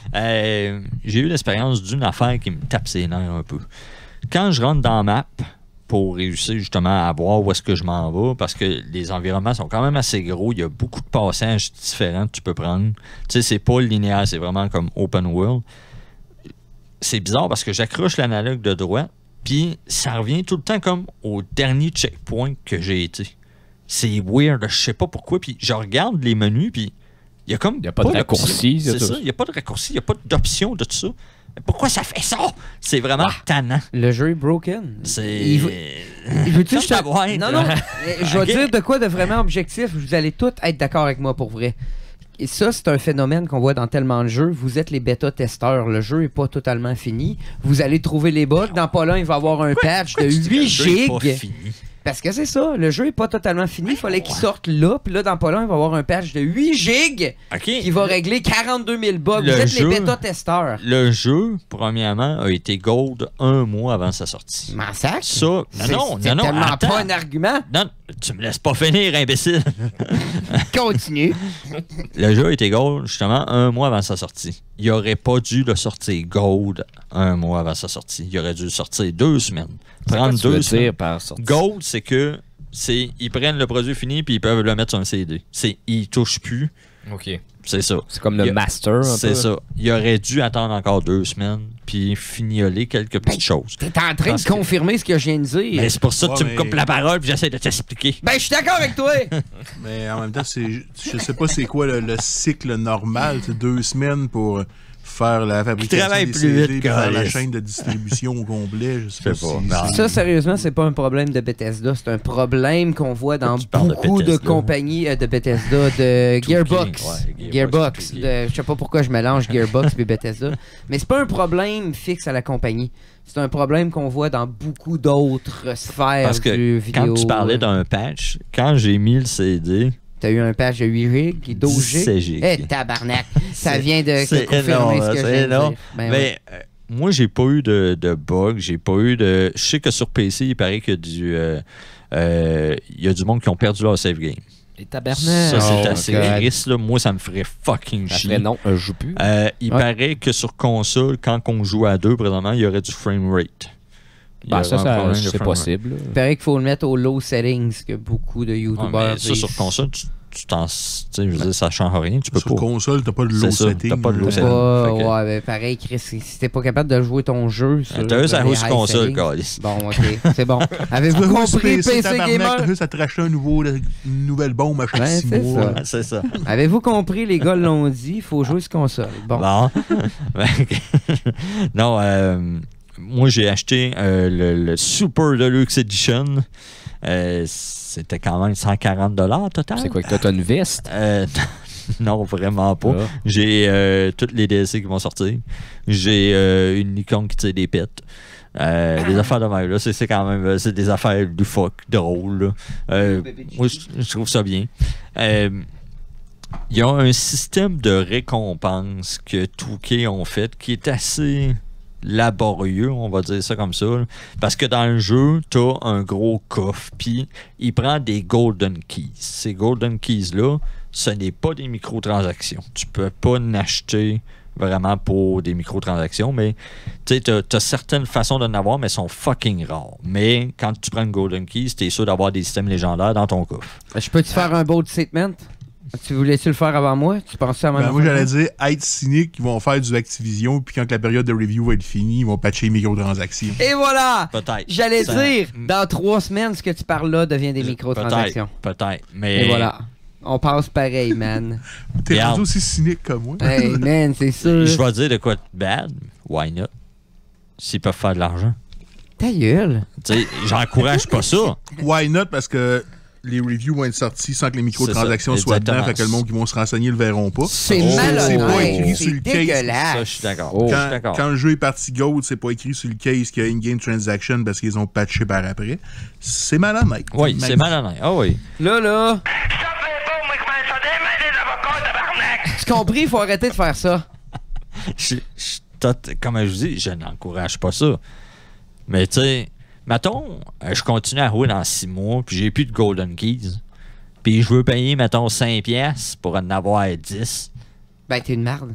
Euh, j'ai eu l'expérience d'une affaire qui me tape ses nerfs un peu. Quand je rentre dans la map pour réussir justement à voir où est-ce que je m'en vais, parce que les environnements sont quand même assez gros, il y a beaucoup de passages différents que tu peux prendre. Tu sais, c'est pas linéaire, c'est vraiment comme open world. C'est bizarre parce que j'accroche l'analogue de droite, Puis ça revient tout le temps comme au dernier checkpoint que j'ai été. C'est weird, je sais pas pourquoi. Puis je regarde les menus, puis il y a comme. Il y a pas de raccourci, d'option. C'est c'est ça, tout. il n'y a pas de raccourci, il n'y a pas d'option de tout ça. Mais pourquoi ça fait ça? C'est vraiment tannant. Le jeu est broken. C'est. Il veut- Il veut-tu que je te- Ferme ta boîte, Non, là. non. mais Je vais Ok. dire de quoi de vraiment objectif. Vous allez tous être d'accord avec moi pour vrai. Et ça, c'est un phénomène qu'on voit dans tellement de jeux. Vous êtes les bêta-testeurs. Le jeu n'est pas totalement fini. Vous allez trouver les bugs. Dans pas long, il va y avoir un patch de Pourquoi tu dis que le huit jeu est pas gigs. fini? Parce que c'est ça. Le jeu n'est pas totalement fini. Il fallait qu'il sorte là. Puis là, dans pas long, il va y avoir un patch de huit gigs OK. qui va régler quarante-deux mille bugs. Le Vous êtes jeu- les bêta-testeurs. Le jeu, premièrement, a été gold un mois avant sa sortie. M'en sac? Ça, non, C'est- non, c'est non, non, tellement attends. pas un argument. Non, tu me laisses pas finir, imbécile. Continue. Le jeu a été gold, justement, un mois avant sa sortie. Il aurait pas dû le sortir gold un mois avant sa sortie. Il aurait dû le sortir deux semaines. C'est quoi Prendre tu veux deux semaines. dire par sortie? Gold, c'est que c'est ils prennent le produit fini puis ils peuvent le mettre sur un C D. C'est ils touchent plus, OK. c'est ça. C'est comme le Il y a- master, un C'est peu. ça. Il aurait dû attendre encore deux semaines puis fignoler quelques petites choses. T'es en train Parce de que- confirmer ce que je viens de dire. Mais c'est pour ça que Ouais, tu mais- me coupes la parole puis j'essaie de t'expliquer. Ben, je suis d'accord avec toi. Mais en même temps, c'est, je sais pas c'est quoi le, le cycle normal. C'est deux semaines pour faire la fabrication travaille des plus C D, vite, puis faire la câlisse. chaîne de distribution au complet. Je sais pas, Je sais pas. si- Non. si- Ça, sérieusement, c'est pas un problème de Bethesda. C'est un problème qu'on voit dans Tu parles de beaucoup de, Bethesda. compagnies euh, de Bethesda, de Gearbox. ouais, Gearbox, Gearbox. tout de- Je sais pas pourquoi je mélange Gearbox et Bethesda. Mais c'est pas un problème fixe à la compagnie. C'est un problème qu'on voit dans beaucoup d'autres sphères Parce que du vidéo. quand tu parlais d'un patch, quand j'ai mis le C D, T'as eu un patch de huit gigs, douze gigs. dix-sept gigs. Eh, tabarnak. Ça C'est- vient de c'est confirmer énorme, ce que je c'est viens de énorme. dire. Ben mais ouais. euh, moi, j'ai pas eu de, de bug, j'ai pas eu de. Je sais que sur P C, il paraît qu'il y a du. euh, euh, il y a du monde qui ont perdu leur save game. Les tabarnak. Ça, c'est Oh, assez God. triste, là. Moi, ça me ferait fucking Ça chier. ferait non, je joue plus. Euh, il Ouais. paraît que sur console, quand on joue à deux, présentement, il y aurait du frame rate. Il y Ben, aurait ça, un ça problème de c'est frame rate. possible. Il paraît qu'il faut le mettre au low settings, que beaucoup de Ouais, YouTubers mais ça, disent. sur console, tu, tu t'en. Tu sais, je veux dire, ça change rien. Tu peux Sur pas. console, t'as pas de low C'est ça, setting. t'as pas de low là. setting. Pas- Fait que- ouais, ben pareil, Chris, si si t'es pas capable de jouer ton jeu sur T'as juste à les jouer sur high console, settings. câlisse. Bon, ok, c'est bon. Avez-vous T'as compris, juste P C tabarnak, Gamer? T'as juste à te racheter un nouveau, une nouvelle bombe à chaque Ben, six c'est mois. ça. Ouais, c'est ça. Avez-vous compris, les gars l'ont dit, il faut jouer sur console. Bon. Bon. Fait que- non, euh, moi, j'ai acheté euh, le, le Super Deluxe Edition. Euh, C'était quand même cent quarante dollars total. C'est quoi que toi, t'as une veste? Euh, non, vraiment pas. Ah. J'ai euh, toutes les D L C qui vont sortir. J'ai euh, une Nikon qui tire des pets. Euh, des affaires de même, là. C'est c'est quand même euh, c'est des affaires du fuck, drôles. là. Euh, moi, je je trouve ça bien. Euh, Il y a un système de récompense que deux K ont fait qui est assez laborieux, on va dire ça comme ça. là. Parce que dans le jeu, t'as un gros coffre, puis il prend des Golden Keys. Ces Golden Keys-là, ce n'est pas des microtransactions. Tu peux pas en acheter vraiment pour des microtransactions, mais tu sais, t'as, t'as certaines façons d'en avoir, mais elles sont fucking rares. Mais quand tu prends une Golden Keys, t'es sûr d'avoir des systèmes légendaires dans ton coffre. Je peux-tu faire un bold statement? Tu voulais-tu le faire avant moi? Tu pensais à ma Ben, moi, j'allais dire, être cynique, ils vont faire du Activision, puis quand la période de review va être finie, ils vont patcher les microtransactions. Et voilà! Peut-être. J'allais Ça- dire, dans trois semaines, ce que tu parles là devient des microtransactions. Peut-être, peut-être. Mais Et voilà. On passe pareil, man. T'es Regarde. rendu aussi cynique comme moi. Hey, man, c'est sûr. je vais dire de quoi de bad. Why not? S'ils peuvent faire de l'argent. Ta gueule. Tu sais, j'encourage pas ça. Why not? Parce que les reviews vont être sortis sans que les microtransactions C'est ça, soient dedans, exactement. fait que le monde qui vont se renseigner le verront pas. C'est Oh, malhonnête. c'est pas écrit sur C'est le case. dégueulasse. Ça, je suis d'accord. Oh. Je suis Quand, d'accord. quand le jeu est parti gold, c'est pas écrit sur le case qu'il y a in-game transaction parce qu'ils ont patché par après. C'est malhonnête. Oui, c'est malhonnête. Ah oui. Là, là. Tu compris? Il faut arrêter de faire ça. Je, je- tot- comme je vous dis, je n'encourage pas ça. Mais tu sais, mettons, euh, je continue à jouer dans six mois, puis j'ai plus de Golden Keys. Puis je veux payer, mettons, cinq piastres pour en avoir dix. Ben, t'es une merde.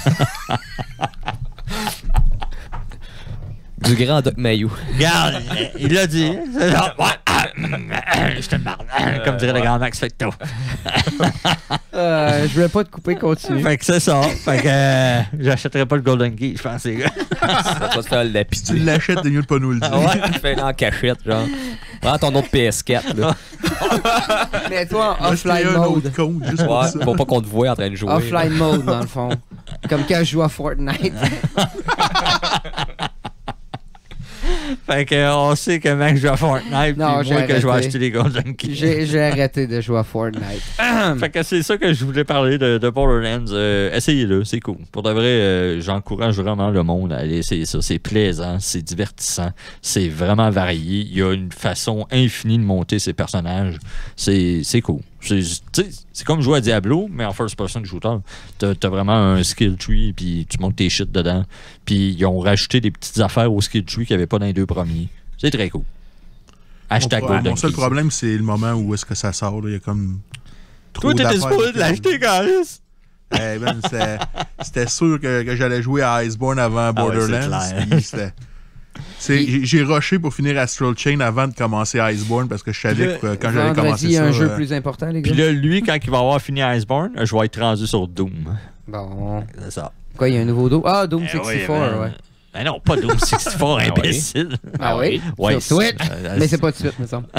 Du grand Doc Mayou. Regarde, euh, il l'a dit. C'est genre, ouais, ah, je te marre, comme dirait le grand Max Fecto. Euh, je voulais pas te couper, continue. Fait que c'est ça. Fait que euh, j'achèterais pas le Golden Key, je pense, les gars. Ça va te faire le Puis tu l'achètes, t'es mieux de pas nous le dire. Ah ouais, tu fais en cachette, genre. Prends ton autre P S quatre, là. Mais toi, en Moi, je fais offline un mode. autre compte, juste pour Ouais, ça. pour pas qu'on te voie en train de jouer. Offline mode, dans le fond. Comme quand je joue à Fortnite. Fait que euh, on sait que Max joue à Fortnite, Non, puis j'ai moi que je vais arrêté. acheter les Golden Keys. J'ai j'ai arrêté de jouer à Fortnite. Fait que c'est ça que je voulais parler de, de Borderlands. Euh, essayez-le, c'est cool. Pour de vrai, euh, j'encourage vraiment le monde à aller essayer ça. C'est plaisant, c'est divertissant, c'est vraiment varié. Il y a une façon infinie de monter ses personnages. C'est c'est cool. C'est tu sais, c'est comme jouer à Diablo, mais en first-person shooter. T'as as vraiment un skill tree, puis tu montes tes shit dedans. Puis ils ont rajouté des petites affaires au skill tree qu'il n'y avait pas dans les deux premiers. C'est très cool. Hashtag Mon, Golden mon seul Keys. problème, c'est le moment où est-ce que ça sort. là. Il y a comme trop Toi, t'étais d'affaires. supposé de l'acheter, guys! Eh ben, c'était- C'était sûr que, que j'allais jouer à Iceborne avant Borderlands. Ah ouais, c'est clair. puis c'était- c'est- J'ai j'ai rushé pour finir Astral Chain avant de commencer Iceborne parce que je savais Le- que quand j'allais Vendredi, commencer il y a ça... un jeu euh, plus important, les gars. Puis là, lui, quand il va avoir fini Iceborne, je vais être rendu sur Doom. Bon. C'est ça. Quoi, il y a un nouveau Doom? Ah, Doom Eh soixante-quatre, oui, ouais. Ben non, pas Doom soixante-quatre, imbécile. Ah oui? Ouais, Sur Switch? euh, Mais c'est pas de suite, me semble.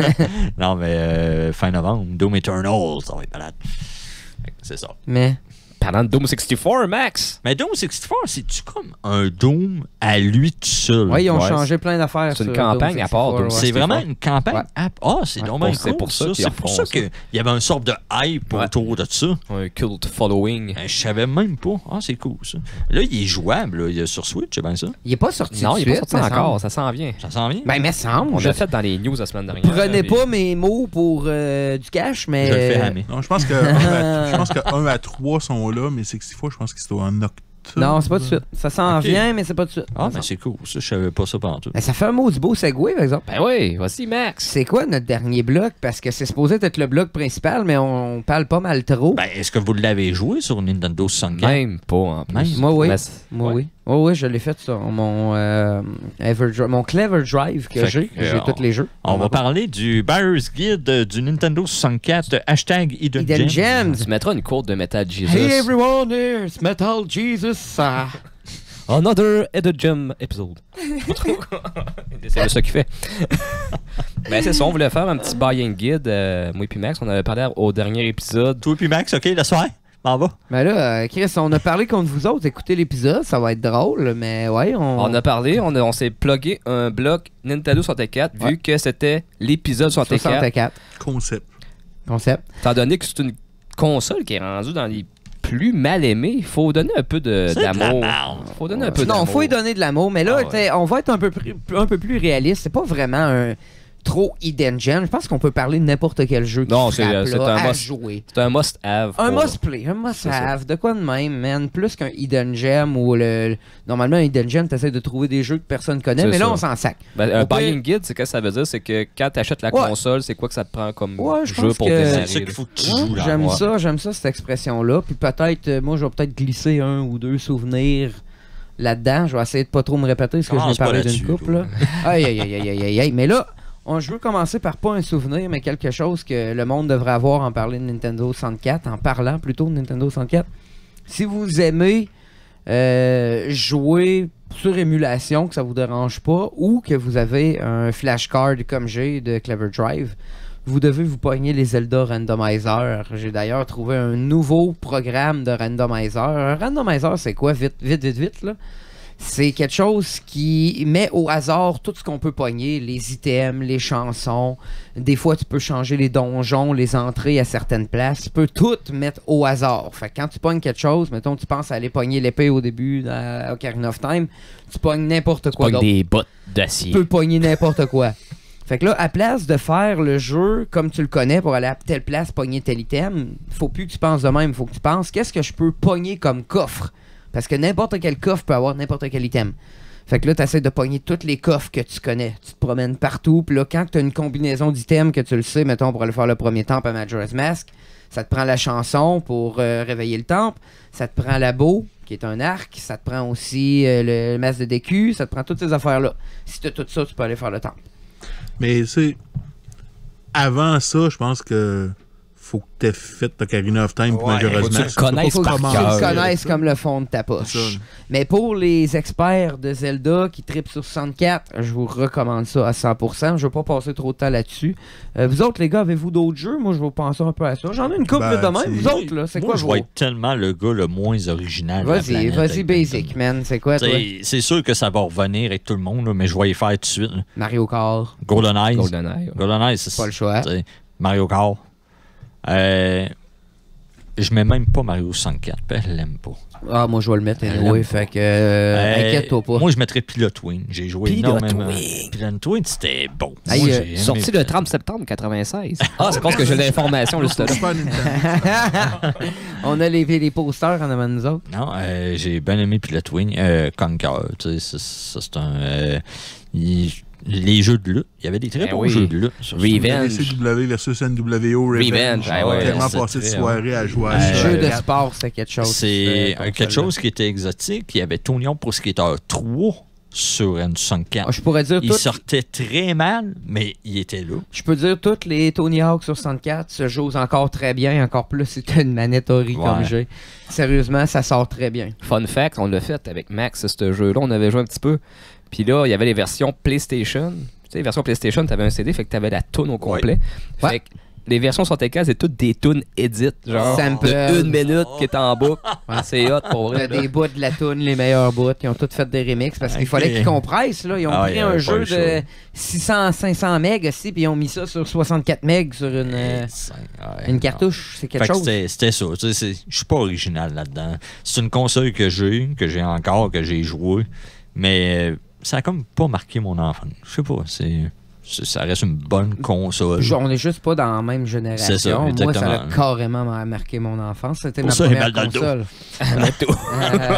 Non, mais euh, fin novembre, Doom Eternal, ça va être malade. Fait que C'est ça. Mais. Parlant de Doom soixante-quatre, Max. Mais Doom soixante-quatre, c'est-tu comme un Doom à lui tout seul? Ouais, ils ont Ouais, changé plein d'affaires. c'est une sur campagne Doom à part, soixante-quatre, Doom ouais. C'est soixante-quatre. vraiment une campagne Ouais. app. Ah, c'est Ouais, dommage c'est cool, pour ça ça. qu'ils C'est pour refont ça qu'il y avait une sorte de hype Ouais. autour de ça. Un cult following. Ben, je savais même pas. Ah, c'est cool, ça. Là, il est jouable. Là. Il est sur Switch, c'est bien ça. Il est pas sorti Non, de il est pas suite, sorti me semble. encore, ça s'en vient. Ça s'en vient? Ben, mais semble. On je- l'a fait dans les news la semaine dernière. Prenez puis- pas mes mots pour euh, du cash, mais. Je le fais hammer. Non, je pense que un à- je pense que un à trois sont là, mais soixante-quatre, je pense qu'ils sont en octobre. Non, c'est pas de suite. Ça s'en Ok. vient, mais c'est pas de suite. Ah, mais c'est cool. Ça, je savais pas ça pendant tout. Mais ça fait un mot du beau segway, par exemple. Ben oui, voici Max. C'est quoi notre dernier bloc? Parce que c'est supposé être le bloc principal, mais on parle pas mal trop. Ben, est-ce que vous l'avez joué sur Nintendo soixante-quatre? Même pas en plus. Même. Moi, oui. Mais c'est- Moi, ouais. oui. Oh, oui, je l'ai fait sur mon, euh, Everdri- mon Clever Drive que Fait j'ai. que, J'ai euh, tous les jeux. On va parler du Buyer's Guide euh, du Nintendo soixante-quatre, hashtag Hidden, Hidden Gems. Gems. Tu mettras une quote de Metal Jesus. Hey everyone, here's Metal Jesus. Ah. Another Hidden Gem episode. C'est ça qu'il fait. Ben c'est ça, on voulait faire un petit buying guide. euh, moi et puis Max, on avait parlé au dernier épisode. Toi puis Max, OK, le soir? M'en va. Ben là, euh, Chris, on a parlé contre vous autres. Écoutez l'épisode, ça va être drôle, mais ouais, on. On a parlé, on, a- on s'est plugué un bloc Nintendo soixante-quatre vu Ouais. que c'était l'épisode soixante-quatre. soixante-quatre. Concept. Concept. Étant donné que c'est une console qui est rendue dans les plus mal aimés, il faut donner un peu de- C'est de la d'amour. merde. faut donner un peu Non, d'amour. faut y donner de l'amour, mais là, Ah ouais. t'sais, on va être un peu, plus- un peu plus réaliste. C'est pas vraiment un trop hidden gem. Je pense qu'on peut parler de n'importe quel jeu qui Non, c'est- frappe, c'est là, un à must- jouer. C'est un must-have. Un pour- must-play, un C'est must-have, de quoi de même, man. Plus qu'un hidden gem ou le... le- Normalement, un hidden gem, t'essaies de trouver des jeux que personne connaît, C'est mais là, ça. on s'en sac. Ben, un On peut- buying guide, c'est quoi ça veut dire? C'est que quand tu achètes la Ouais. console, c'est quoi que ça te prend comme Ouais, je jeu pense pour que- démarrer? C'est ça qu'il faut que tu Ouais, joues là. j'aime ouais. ça, j'aime ça, cette expression-là. Puis peut-être, euh, moi, je vais peut-être glisser un ou deux souvenirs là-dedans. Je vais essayer de pas trop me répéter parce que je Commence vais parler pas d'une là-dessus, couple. Là. Aïe, aïe, aïe, aïe, aïe, aïe, aïe. Mais là, on, je veux commencer par pas un souvenir, mais quelque chose que le monde devrait avoir en parlant de Nintendo soixante-quatre, en parlant plutôt de Nintendo soixante-quatre. Si vous aimez euh, jouer sur émulation, que ça vous dérange pas, ou que vous avez un flashcard comme j'ai de Clever Drive, vous devez vous pogner les Zelda Randomizer. J'ai d'ailleurs trouvé un nouveau programme de randomizer. Un randomizer, c'est quoi? Vite, vite, vite, vite, là. C'est quelque chose qui met au hasard tout ce qu'on peut pogner, les items, les chansons. Des fois, tu peux changer les donjons, les entrées à certaines places. Tu peux tout mettre au hasard. Fait que quand tu pognes quelque chose, mettons, tu penses à aller pogner l'épée au début dans Ocarina of Time, tu pognes n'importe quoi Pas d'autre. des bottes Tu d'acier. peux pogner n'importe quoi. Fait que là, à place de faire le jeu comme tu le connais pour aller à telle place pogner tel item, faut plus que tu penses de même. Faut que tu penses qu'est-ce que je peux pogner comme coffre. Parce que n'importe quel coffre peut avoir n'importe quel item. Fait que là, tu essaies de pogner tous les coffres que tu connais. Tu te promènes partout. Puis là, quand tu as une combinaison d'items que tu le sais, mettons, pour aller faire le premier temple à Majora's Mask, ça te prend la chanson pour euh, réveiller le temple. Ça te prend la bow, qui est un arc. Ça te prend aussi euh, le masque de D Q. Ça te prend toutes ces affaires-là. Si tu as tout ça, tu peux aller faire le temple. Mais tu sais, avant ça, je pense que faut que tu aies fait Ocarina of Time, puis Ouais, malheureusement. faut que tu le ça, connaisses faut Faut pas que tu commencer. le connaisses comme le fond de ta poche. C'est ça. Mais pour les experts de Zelda qui trippent sur soixante-quatre, je vous recommande ça à cent pour cent. Je vais pas passer trop de temps là-dessus. Euh, vous autres, les gars, avez-vous d'autres jeux? Moi, je vais penser un peu à ça. J'en ai une couple Ben, de même. c'est- Vous autres, là, c'est Moi, quoi je vos... vais être tellement le gars le moins original de la Vas-y, planète vas-y, avec basic, Nintendo. man. C'est quoi, toi? T'sais, C'est sûr que ça va revenir avec tout le monde, là, mais je vais y faire tout de suite. là. Mario Kart, GoldenEye. GoldenEye. ouais. GoldenEye, c'est pas le choix. t'sais, Mario Kart. Euh, je mets même pas Mario soixante-quatre, puis elle l'aime pas. Ah, moi, je vais le mettre Elle anyway, l'aime fait que... euh, Euh, Inquiète-toi pas. Moi, je mettrais Pilotwing. J'ai joué Pilot énormément. Wing. Pilotwing, c'était bon. Hey, Moi, euh, j'ai aimé Sorti le trente septembre quatre-vingt-seize. Ah, c'est parce que j'ai l'information, le Sur là. Super Nintendo. On a les, les posters en avant de nous autres. Non, euh, j'ai bien aimé Pilotwing. Euh, Conquer, tu sais, ça, ça, c'est un... euh, il- les jeux de lutte. Il y avait des très Ben bons oui. jeux de lutte. sur ça. Revenge. C W versus N W O Revenge. Revenge, ah ouais, J'ai tellement c'est passé de très, soirée à jouer à Euh, ça. Jeu de Quatre. sport, c'est quelque chose. C'est euh, euh, quelque chose qui était exotique. Il y avait Tony Hawk Pro Skater trois sur N soixante-quatre. Ah, je pourrais dire Il tout. sortait très mal, mais il était là. Je peux dire toutes les Tony Hawk sur soixante-quatre se jouent encore très bien, encore plus si t'as une manette Ori Ouais. comme j'ai. Sérieusement, ça sort très bien. Fun fact, on l'a fait avec Max, ce jeu-là. On avait joué un petit peu. Puis là, il y avait les versions PlayStation. Tu sais, les versions PlayStation, t'avais un C D, fait que t'avais la toune au complet. Fait Ouais. que les versions soixante-quinze, c'est toutes des tunes edit, genre Sample. de une minute qui est en boucle. C'est hot pour T'as vrai. là. des bouts de la toune, les meilleurs bouts. Ils ont tous fait des remixes parce qu'il Ok. fallait qu'ils compressent. Là. Ils ont Ah, pris il y un avait pas jeu le choix. de six cents à cinq cents mégas aussi, puis ils ont mis ça sur soixante-quatre mégas sur une, euh, Ouais, une non. cartouche. C'est quelque Fait que chose. c'était c'était ça. Tu sais, c'est- Je suis pas original là-dedans. C'est une console que j'ai, que j'ai encore, que j'ai joué, mais euh, ça a comme pas marqué mon enfance. Je sais pas. C'est c'est- ça reste une bonne console. Genre, on est juste pas dans la même génération. C'est ça, Moi, ça a exactement. carrément ma- marqué mon enfance. C'était Pour ma ça, il est première mal dans le dos. console. Euh,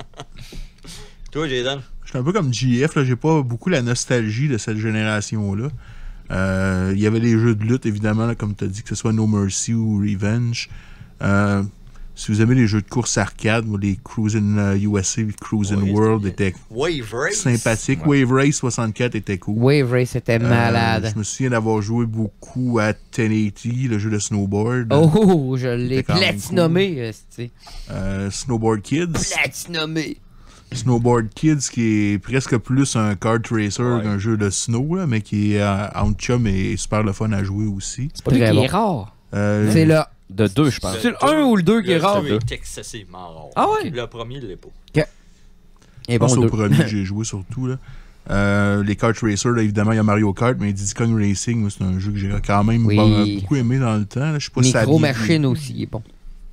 Toi, Jason? Je suis un peu comme J F, là, j'ai pas beaucoup la nostalgie de cette génération-là. Euh, Il y avait les jeux de lutte, évidemment, là, comme tu as dit, que ce soit No Mercy ou Revenge. Euh, si vous aimez les jeux de course arcade, moi, les Cruisin' euh, U S A et Cruisin' Ouais, World c'était- étaient Wave Race. sympathiques. Wave Race soixante-quatre était cool. Wave Race était Euh, malade. je me souviens d'avoir joué beaucoup à dix eighty, le jeu de snowboard. Oh, je l'ai C'était quand même platinomé, esti. Euh, Snowboard Kids. Platinomé. Snowboard Kids qui est presque plus un kart racer Ouais. qu'un jeu de snow, là, mais qui est euh, entre chum et super le fun à jouer aussi. C'est pas lui Très qui bon. est rare. Euh, C'est le, De deux, je pense. c'est le un ou le deux qui est rare. Le deux est excessivement rare. Ah ouais? Le premier, il l'est pas. Et je bon, pense au deux. premier que j'ai joué surtout. Là. Euh, les kart racers, là, évidemment, il y a Mario Kart, mais Diddy Kong Racing, moi, c'est un jeu que j'ai quand même Oui. bon, beaucoup aimé dans le temps. Là. Je sais pas si ça a Micro bien Machine vieilli. aussi, il est bon.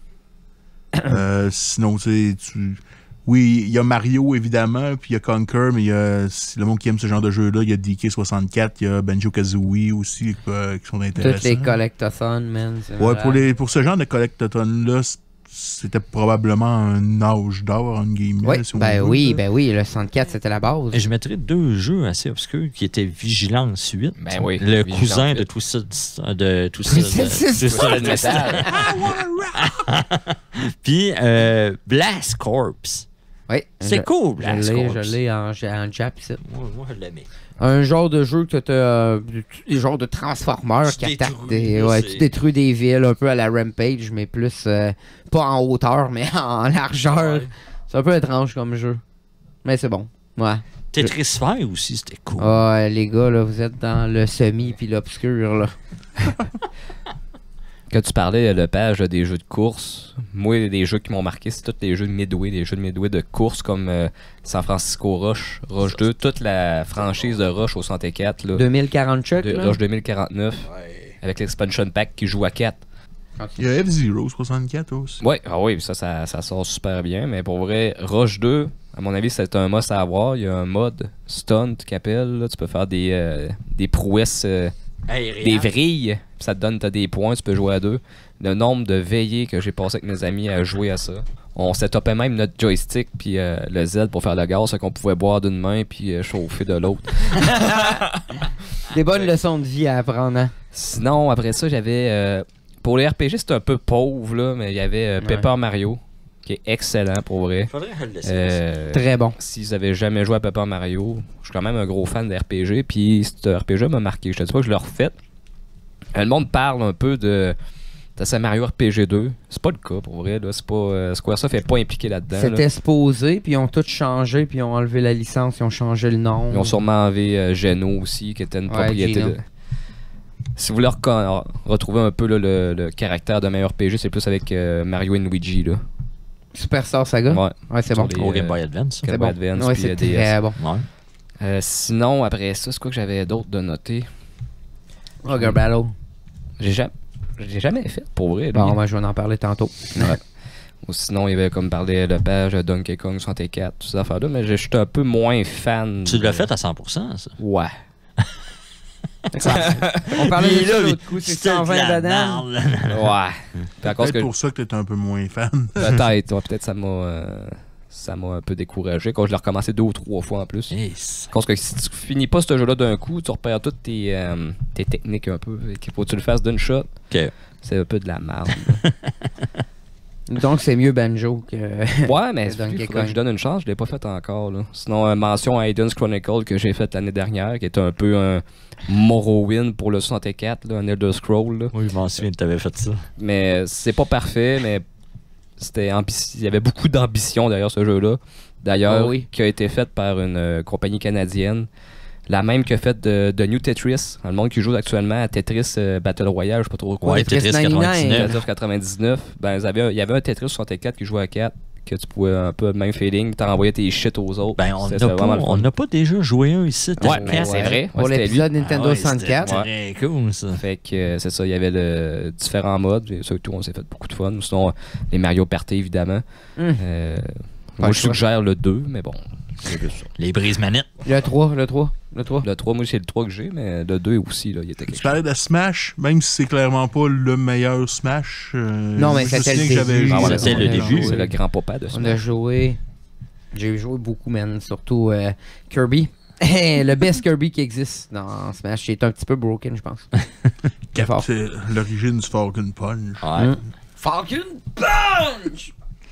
Euh, sinon, tu sais, tu... Oui, il y a Mario, évidemment, puis il y a Conquer, mais il y a, si le monde qui aime ce genre de jeu-là, il y a D K soixante-quatre, il y a Banjo-Kazooie aussi, euh, qui sont intéressants. Toutes les collectathons, man. c'est Ouais, malade. pour, les, pour ce genre de collectathon-là, c- c'était probablement un âge d'or, en guillemets. Oui, là, si on ben veut, oui, là. ben oui, le soixante-quatre, c'était la base. Et je mettrais deux jeux assez obscurs qui étaient Vigilance huit. Ben oui, Le Vigilance cousin huit. de tout ça. De tout ça. Twisted de- Sister. Twisted Le métal. Puis euh, Blast Corps. Oui, C'est je- cool, Je Blast l'ai, Corps. je l'ai en, en Jap ici. Moi, moi, je l'aimais. Un genre de jeu que t'as euh, des genres de Transformers Tu qui attaquent détruis, des. là, Ouais, c'est- tu détruis des villes un peu à la Rampage, mais plus euh, pas en hauteur, mais en largeur. Ouais. C'est un peu étrange comme jeu. Mais c'est bon. Ouais. Tetris Sphere aussi, c'était cool. Ouais, les gars, là, vous êtes dans le semi puis l'obscur, là. Quand tu parlais, le page des jeux de course, moi, les jeux qui m'ont marqué, c'est tous les jeux de Midway, des jeux de Midway de course comme euh, San Francisco Rush, Rush deux, toute la franchise de Rush au soixante-quatre, là, deux mille quarante chuck, de là. Rush deux mille quarante-neuf, Ouais. avec l'expansion pack qui joue à quatre. Il y a F-Zero soixante-quatre aussi. Ouais, ah oui, ça, ça, ça sort super bien, mais pour vrai, Rush deux, à mon avis, c'est un must à avoir. Il y a un mode stunt qui appelle, là, tu peux faire des, euh, des prouesses, euh, Aérien. des vrilles, puis ça te donne t'as des points, tu peux jouer à deux. Le nombre de veillées que j'ai passé avec mes amis à jouer à ça. On setupait même notre joystick puis euh, le Z pour faire le gaz, c'est qu'on pouvait boire d'une main puis euh, chauffer de l'autre. Des bonnes leçons de vie à apprendre, hein. Sinon, après ça, j'avais... euh, pour les R P G, c'était un peu pauvre, là, mais il y avait euh, Ouais. Paper Mario, qui est excellent pour vrai. Faudrait que je le laisse. Euh, Très bon. Si vous avez jamais joué à Paper Mario, je suis quand même un gros fan de R P G, puis ce R P G m'a marqué. Je te dis pas que je l'ai refait. Euh, Le monde parle un peu de c'est Mario R P G deux. C'est pas le cas, pour vrai. Là. C'est pas, euh, Squaresoft n'est pas impliqué là-dedans. C'était là. supposé, puis ils ont tout changé, puis ils ont enlevé la licence, ils ont changé le nom. Ils ont sûrement enlevé euh, Geno aussi, qui était une Ouais, propriété Geno. de... Si vous voulez reco- retrouver un peu là, le, le caractère de Mario R P G, c'est plus avec euh, Mario et Luigi. Là. Superstar Saga? Ouais. Ouais, c'est Sur bon. les, Au Game euh, Boy Advance. Game C'est Boy bon. Advance, Ouais, puis, c'est euh, D S. très bon. Ouais. Euh, sinon, après ça, c'est quoi que j'avais d'autre de noter? Ogre Battle. J'ai jamais, j'ai jamais fait, pour vrai. lui. Bon, ben, je vais en parler tantôt. Ouais. Ou sinon, il y avait comme parlé de page Donkey Kong soixante-quatre, toutes ces affaires-là, mais j'étais un peu moins fan. Tu de- l'as fait à cent pour cent, ça. Ouais. On parlait Il de est ça là, l'autre coup, c'est c'était cent vingt de la bananes. merde. Ouais. Puis à cause Peut-être que pour ça que t'es un peu moins fan. peut-être, ouais, peut-être ça m'a euh, ça m'a un peu découragé quand je l'ai recommencé deux ou trois fois en plus. Yes. Parce que si tu finis pas ce jeu-là d'un coup, tu repères toutes tes, euh, tes techniques un peu. Il faut que tu le fasses d'une shot. Ok. C'est un peu de la merde. Donc, c'est mieux Banjo que. Ouais, mais C'est Donkey il faudrait Kong. que je donne une chance, je l'ai pas fait encore. Là. Sinon, euh, mention à Aiden's Chronicle que j'ai fait l'année dernière, qui était un peu un Morrowind pour le soixante-quatre, là, un Elder Scroll. Là. Oui, je m'en souviens que t'avais fait ça. Mais c'est pas parfait, mais c'était ambici- il y avait beaucoup d'ambition derrière ce jeu-là. D'ailleurs, Oh oui. qui a été fait par une euh, compagnie canadienne. La même que fait de, de New Tetris. Le monde qui joue actuellement à Tetris euh, Battle Royale, je sais pas trop quoi. Ouais, Tetris Tetris quatre-vingt-dix-neuf. Tetris quatre-vingt-dix-neuf. Ben, ils avaient- il y avait un Tetris soixante-quatre qui jouait à quatre, que tu pouvais un peu le même feeling, t'en envoyais tes shit aux autres. Ben, on C'était n'a vraiment pas, le fun. on n'a pas déjà joué un ici. Ouais, t'as- mais c'est vrai. Pour Ouais, c'était l'épisode lui. Nintendo Ah ouais, soixante-quatre. c'était très cool, ça. Fait que euh, c'est ça, il y avait le, différents modes. Et surtout, on s'est fait beaucoup de fun. Sinon, euh, les Mario Party, évidemment. Hum. Euh, Pas moi, le je choix. suggère le deux, mais bon, c'est juste ça. Les brises-manettes. Le trois, le trois, le trois. Le trois, moi, c'est le trois que j'ai, mais le deux aussi, là, il était quelque Tu chose. parlais de Smash, même si c'est clairement pas le meilleur Smash. euh, Non, mais je me c'était le souviens que j'avais début. joué. Ah, voilà, C'était on le a début, joué. C'est le grand-papa de ça. On a joué. J'ai joué beaucoup, man. Surtout euh, Kirby. Le best Kirby qui existe dans Smash. Il est un petit peu broken, je pense. Cap- fort. c'est l'origine du Falcon Punch. Ouais. Hum. Falcon Punch!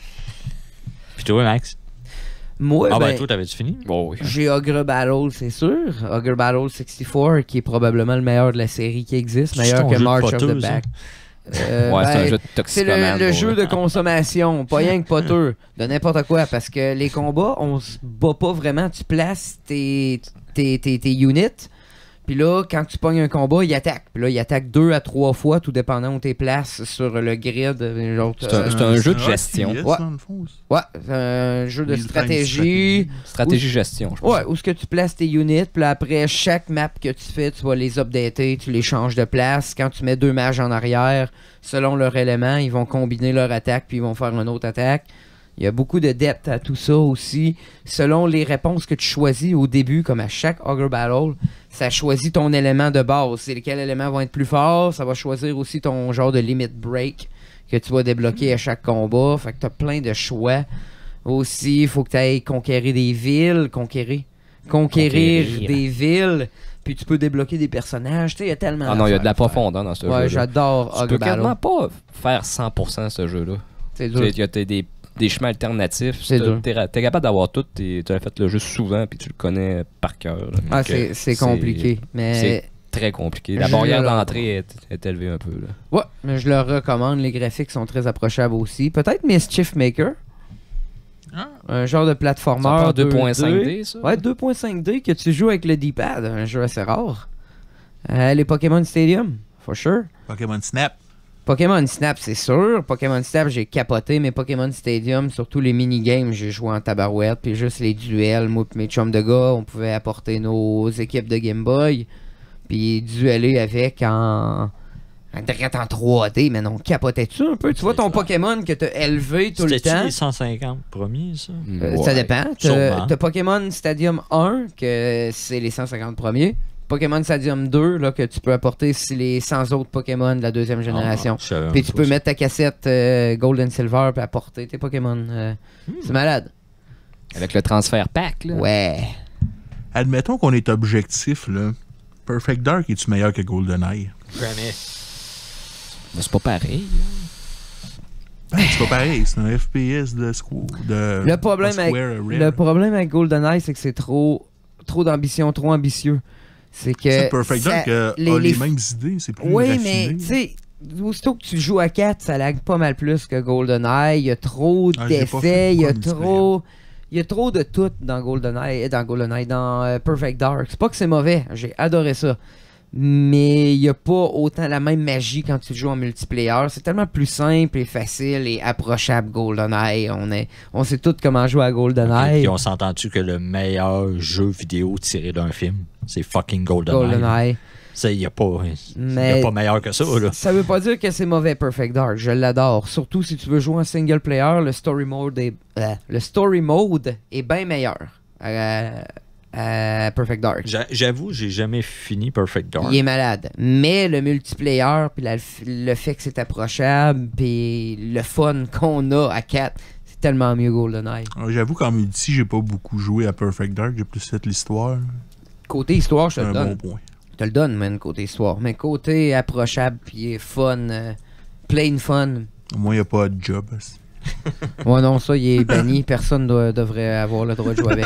Puis toi, Max? Moi, Ah, ben, ben, toi, t'avais-tu fini? Bon, oui. j'ai Ogre Battle, c'est sûr. Ogre Battle soixante-quatre, qui est probablement le meilleur de la série qui existe. C'est Meilleur ton que jeu de March of poteux, the ça? Back. Euh, Ouais, c'est ben, un jeu de C'est toxicomane. le, le bon, jeu là. de consommation, pas rien que poteux, de n'importe quoi, parce que les combats, on se bat pas vraiment, tu places tes, tes, tes, tes units, puis là, quand tu pognes un combat, il attaque. Puis là, il attaque deux à trois fois, tout dépendant où tu places sur le grid. Genre, C'est un- euh, c'est un jeu de R T S, gestion. Ouais. dans le fond, ça. Ouais, c'est un jeu de Real-time stratégie. Stratégie-gestion, je pense. Ouais, où est-ce que tu places tes units, puis là, après chaque map que tu fais, tu vas les updater, tu les changes de place. Quand tu mets deux mages en arrière, selon leur élément, ils vont combiner leur attaque, puis ils vont faire une autre attaque. Il y a beaucoup de depth à tout ça aussi. Selon les réponses que tu choisis au début, comme à chaque Ogre Battle, ça choisit ton élément de base. C'est lequel élément va être plus fort. Ça va choisir aussi ton genre de limit break que tu vas débloquer à chaque combat. Fait que tu as plein de choix. Aussi, il faut que tu ailles conquérir des villes. Conquérir. Conquérir, Conquérir. des villes. Puis tu peux débloquer des personnages. Tu sais, il y a tellement Ah non, il y a de la d'affaires à faire. profondeur dans ce Ouais, jeu-là. j'adore Tu Ogre peux Battle. quasiment pas faire cent pour cent ce jeu-là. C'est Tu dur. sais, Il y a des, des, des chemins alternatifs. C'est T'as- dur. T'es ra- t'es capable d'avoir tout. Tu as fait le jeu souvent puis tu le connais par cœur. là. Ah, Donc, c'est euh, c'est compliqué. Mais c'est très compliqué. La Je barrière le- d'entrée est, est élevée un peu. Là. ouais, mais je le recommande. Les graphiques sont très approchables aussi. Peut-être Mischief Maker. Ah. Un genre de Ça platformer part deux point cinq deux D. D, ça? Ouais, deux point cinq D que tu joues avec le D-pad. Un jeu assez rare. Euh, les Pokémon Stadium, for sure. Pokémon Snap. Pokémon Snap, c'est sûr. Pokémon Snap, j'ai capoté. Mais Pokémon Stadium, surtout les minigames, j'ai joué en tabarouette. Puis juste les duels, moi et mes chums de gars, on pouvait apporter nos équipes de Game Boy. Puis dueller avec en... en direct en trois D. Mais non, capotais-tu un peu? Tu vois ton Pokémon que t'as élevé tout le C'était-tu temps? les cent cinquante premiers, ça? Euh, Ouais. Ça dépend. Sûrement. T'as t'as Pokémon Stadium un, que c'est les cent cinquante premiers. Pokémon Stadium deux, là, que tu peux apporter, c'est les cent autres Pokémon de la deuxième génération. Ah, je savais Puis même tu pas peux ça. mettre ta cassette euh, Gold and Silver puis apporter tes Pokémon. euh, C'est malade. Avec le transfert pack. Là. Ouais. Admettons qu'on est objectif, là. Perfect Dark, est-tu meilleur que GoldenEye? Jamais. Mais c'est pas pareil. Ben, c'est pas pareil, c'est un F P S de Square. De, Le problème, de avec, Square Rare. le problème avec GoldenEye, c'est que c'est trop, trop d'ambition, trop ambitieux. C'est que. C'est Perfect ça- Dark euh, les- a les, les- mêmes idées, c'est plus Oui, raffiné. mais tu sais, aussitôt que tu joues à quatre, ça lag pas mal plus que GoldenEye. Il y a trop Ah, j'ai pas fait d'effets, il y a pas multiplayer. trop... Il y a trop de tout dans GoldenEye, dans GoldenEye, dans euh, Perfect Dark. C'est pas que c'est mauvais, j'ai adoré ça. Mais il n'y a pas autant la même magie quand tu joues en multiplayer. C'est tellement plus simple et facile et approchable GoldenEye. On, est, on sait tous comment jouer à GoldenEye. Puis on s'entend-tu que le meilleur jeu vidéo tiré d'un film, c'est fucking GoldenEye. GoldenEye. Il n'y a, pas- y a Mais pas meilleur que ça. Là. ça veut pas dire que c'est mauvais Perfect Dark. Je l'adore. Surtout si tu veux jouer en single player, le story mode est, euh, le story mode est bien meilleur à, à Perfect Dark. J'a- J'avoue, j'ai jamais fini Perfect Dark. Il est malade. Mais le multiplayer, puis la- le fait que c'est approchable, puis le fun qu'on a à quatre, c'est tellement mieux GoldenEye. Ah, J'avoue qu'en multi, j'ai pas beaucoup joué à Perfect Dark. J'ai plus fait l'histoire. Côté histoire, je te C'est le un donne. bon point. Je te le donne, man, côté histoire. Mais côté approchable, puis fun, euh, plain fun. Au moins, il n'y a pas de job. Ouais, non, ça, il est banni. Personne doit- devrait avoir le droit de jouer avec.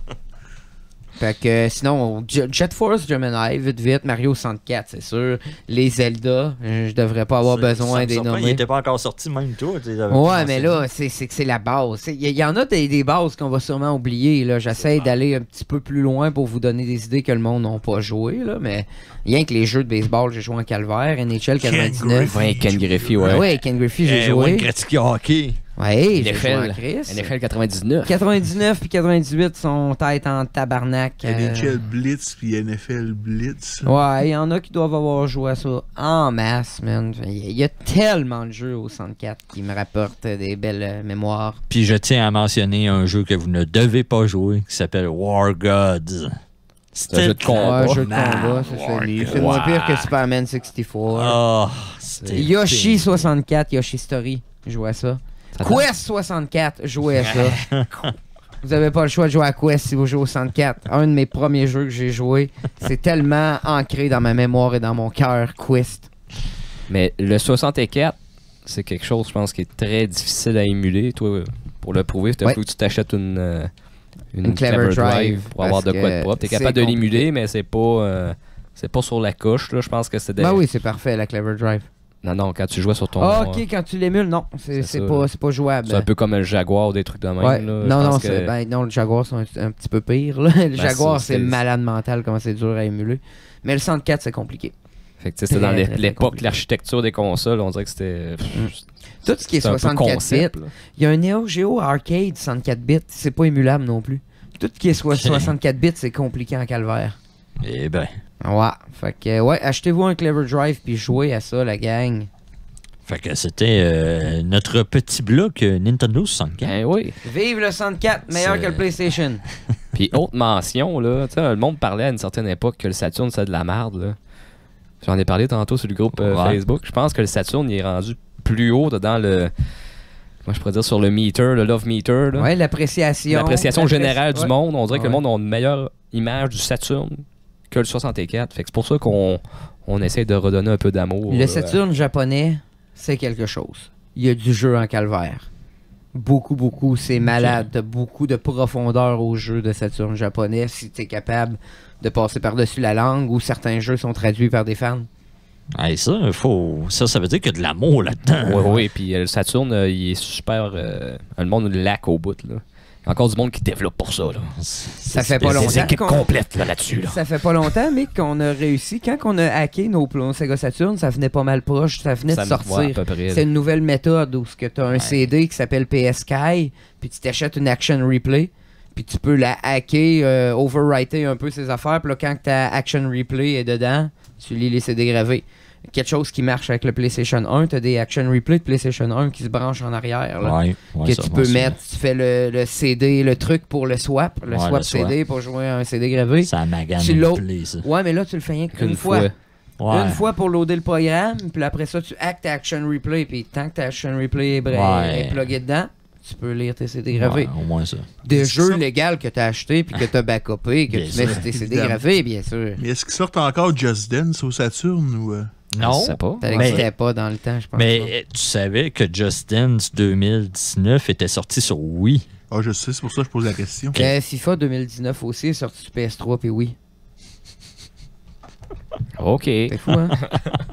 Fait que euh, sinon, J- Jet Force Gemini, vite vite, Mario soixante-quatre, c'est sûr. Les Zelda, euh, je devrais pas avoir Ça- besoin ça me des surprend, Il nommer. n'était pas encore sorti, même toi. tu les avais Ouais, pas mais mentionné. là, c'est c'est que c'est la base. Il y, y en a des, des bases qu'on va sûrement oublier. là. J'essaie d'aller un petit peu plus loin pour vous donner des idées que le monde n'a pas joué. Là, mais rien que les jeux de baseball, j'ai joué en calvaire, N H L quatre-vingt-dix-neuf. Griffey. Ouais, Ken Griffey, ouais. Ah ouais, Ken Griffey, j'ai Eh, joué. Wayne Gretzky hockey. Ouais, j'ai joué en N F L. Chris. N F L quatre-vingt-dix-neuf. quatre-vingt-dix-neuf puis quatre-vingt-dix-huit sont tête en tabarnak. euh. N H L Blitz puis N F L Blitz. Ouais, il y en a qui doivent avoir joué à ça en masse, man. Il y a tellement de jeux au soixante-quatre qui me rapportent des belles euh, mémoires. Puis je tiens à mentionner un jeu que vous ne devez pas jouer qui s'appelle War Gods. un jeu de combat. Ouais, jeu de Non, combat, c'est War celui. Gods. C'est moins pire que Ouais. Superman soixante-quatre. Ah, c'était Yoshi pire. soixante-quatre, Yoshi Story, jouais à ça. Quest soixante-quatre, jouais à ça. Vous avez pas le choix de jouer à Quest si vous jouez au soixante-quatre. Un de mes premiers jeux que j'ai joué, c'est tellement ancré dans ma mémoire et dans mon cœur, Quest. Mais le soixante-quatre, c'est quelque chose, je pense, qui est très difficile à émuler. Toi, pour le prouver, il Ouais. faut que tu t'achètes une, euh, une, Une Clever Drive, pour avoir de parce quoi de que propre. Tu es c'est capable de compliqué. l'émuler, mais c'est pas, euh, c'est pas sur la couche. Là. Je pense que c'est des... Ben oui, c'est parfait, la Clever Drive. Non, non, quand tu jouais sur ton... Ah, ok, quand tu l'émules, non, c'est C'est c'est ça. pas, c'est pas jouable. C'est un peu comme le Jaguar ou des trucs de même. Ouais. là. Je Non, non, pense c'est- que- ben, non, le Jaguar, c'est un, un petit peu pire. Là. Le Jaguar, ça, c'est c'est- malade mental, comment c'est dur à émuler. Mais le soixante-quatre, c'est compliqué. Fait que, tu sais, c'était dans Très, l'é- très, très l'époque, compliqué. l'architecture des consoles, on dirait que c'était... Tout ce qui est c'était un peu soixante-quatre bits, concept, là. il y a un Neo Geo Arcade soixante-quatre bits, c'est pas émulable non plus. Tout ce qui est so- soixante-quatre bits, c'est compliqué en calvaire. Eh ben. Ouais, fait que, ouais, achetez-vous un Clever Drive puis jouez à ça, la gang. Fait que c'était euh, notre petit bloc euh, Nintendo soixante-quatre. Ben oui. Vive le soixante-quatre, meilleur C'est- que le PlayStation. Puis autre mention, là, tu sais, le monde parlait à une certaine époque que le Saturn, c'est de la merde, là. J'en ai parlé tantôt sur le groupe euh, Ouais. Facebook. Je pense que le Saturn, il est rendu plus haut dans le... Moi, je pourrais dire sur le meter, le love meter, là. Ouais, l'appréciation. L'appréciation L'appré- générale du ouais. monde. On dirait que Ouais. le monde a une meilleure image du Saturn que le soixante-quatre. Fait que c'est pour ça qu'on on essaie de redonner un peu d'amour. Le euh, Saturn japonais, c'est quelque chose. Il y a du jeu en calvaire. Beaucoup, beaucoup. C'est malade. T'as beaucoup de profondeur au jeu de Saturn japonais si t'es capable de passer par-dessus la langue ou certains jeux sont traduits par des fans. Hey, ça, faut... ça, ça veut dire qu'il y a de l'amour là-dedans. Oui, oui, puis euh, le Saturn, euh, il est super. euh, le monde le lac au bout, là. Il y a encore du monde qui développe pour ça, là. Ça fait pas Des longtemps équipes qu'on- complètes là, là-dessus, là. Ça fait pas longtemps, mais qu'on a réussi. Quand on a hacké nos nos Sega Saturn, ça venait pas mal proche. Ça venait Ça de me- sortir. ouais, à peu près, C'est là. une nouvelle méthode où tu as un Ouais. C D qui s'appelle P S Sky, puis tu t'achètes une Action Replay, puis tu peux la hacker, euh, overwriter un peu ses affaires, puis là, quand ta Action Replay est dedans, tu lis les C D gravés. Quelque chose qui marche avec le PlayStation un, tu as des Action Replay de PlayStation un qui se branchent en arrière. Là. Ouais, ouais, que ça, tu moi, peux ça- mettre, tu fais le, le C D, le truc pour le swap, le Ouais, swap le C swap. D pour jouer un C D gravé. Ça magane Tu une l'as- plaie, ça. Ouais, mais là, tu le fais rien qu'une Une fois. fois. Ouais. Une fois pour loader le programme, puis après ça, tu actes ta Action Replay, puis tant que ta Action Replay est, bra- Ouais. est pluguée dedans, tu peux lire tes C D gravés. Ouais, au moins ça. Des Est-ce jeux que ça- légaux que tu as achetés, puis que tu as backupé, que Bien tu mets sûr. sur tes C D Évidemment. gravés, bien sûr. Mais est-ce qu'ils sortent encore Just Dance au Saturn ou. euh? Non. Je sais pas. Ça Mais- n'existait pas dans le temps, je pense. Mais pas. euh, tu savais que Just Dance deux mille dix-neuf était sorti sur Wii. Ah, je sais, c'est pour ça que je pose la question. Euh, FIFA deux mille dix-neuf aussi est sorti sur P S trois, puis oui. OK. C'est fou, hein?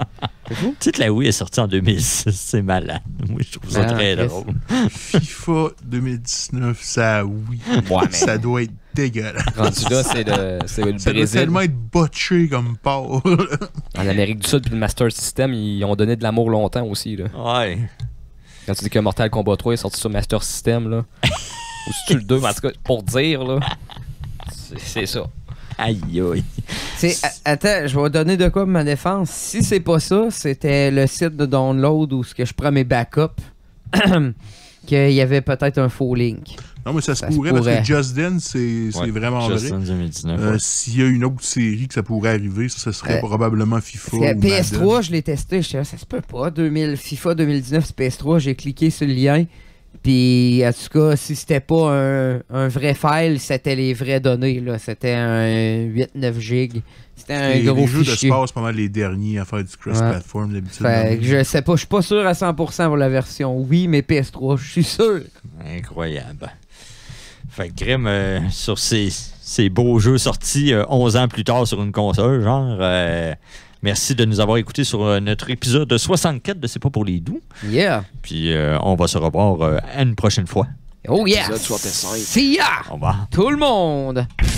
Tu sais que la Wii est sortie en deux mille six, c'est malade. Moi, je trouve ça Ah, très Chris. drôle. FIFA deux mille dix-neuf, ça oui. Ouais, mais Ça doit être dégueulasse. rendu là, c'est le, c'est le Ça doit Brésil. tellement être botché comme porc. En Amérique du Sud, puis le Master System, ils ont donné de l'amour longtemps aussi. Là. Ouais. Quand tu dis que Mortal Kombat trois est sorti sur Master System, là, ou si tu le deux, mais en tout cas, pour dire, là, c'est, c'est ça. Aïe, aïe. C'est- a- Attends, je vais donner de quoi pour ma défense. Si c'est pas ça, c'était le site de download où ce que je prends mes backups, qu'il y avait peut-être un faux link. Non, mais ça se Ça se pourrait, parce pourrait. que Just Dance, c'est c'est Ouais, vraiment vrai. Justin deux mille dix-neuf. Euh, ouais. S'il y a une autre série que ça pourrait arriver, ça, ça serait Euh, probablement FIFA Parce que ou P S trois, Madden. je l'ai testé, je ça se peut pas. deux mille, FIFA deux mille dix-neuf, c'est P S trois, j'ai cliqué sur le lien. Puis, en tout cas, si c'était pas un, un vrai file, c'était les vraies données. Là. C'était un huit neuf gigs. C'était un Et gros les jeux de fichier. sport, c'est pas mal les derniers à faire du cross-platform d'habitude. Fait que je sais pas, je suis pas sûr à cent pour cent pour la version oui, mais P S trois, je suis sûr. Incroyable. Fait que Grim, euh, sur ces, ces beaux jeux sortis euh, onze ans plus tard sur une console, genre, euh, merci de nous avoir écoutés sur euh, notre épisode soixante-quatre de C'est pas pour les doux. Yeah. Puis euh, on va se revoir euh, à une prochaine fois. Oh yeah. Épisode soixante-cinq. See ya, Au revoir. tout le monde.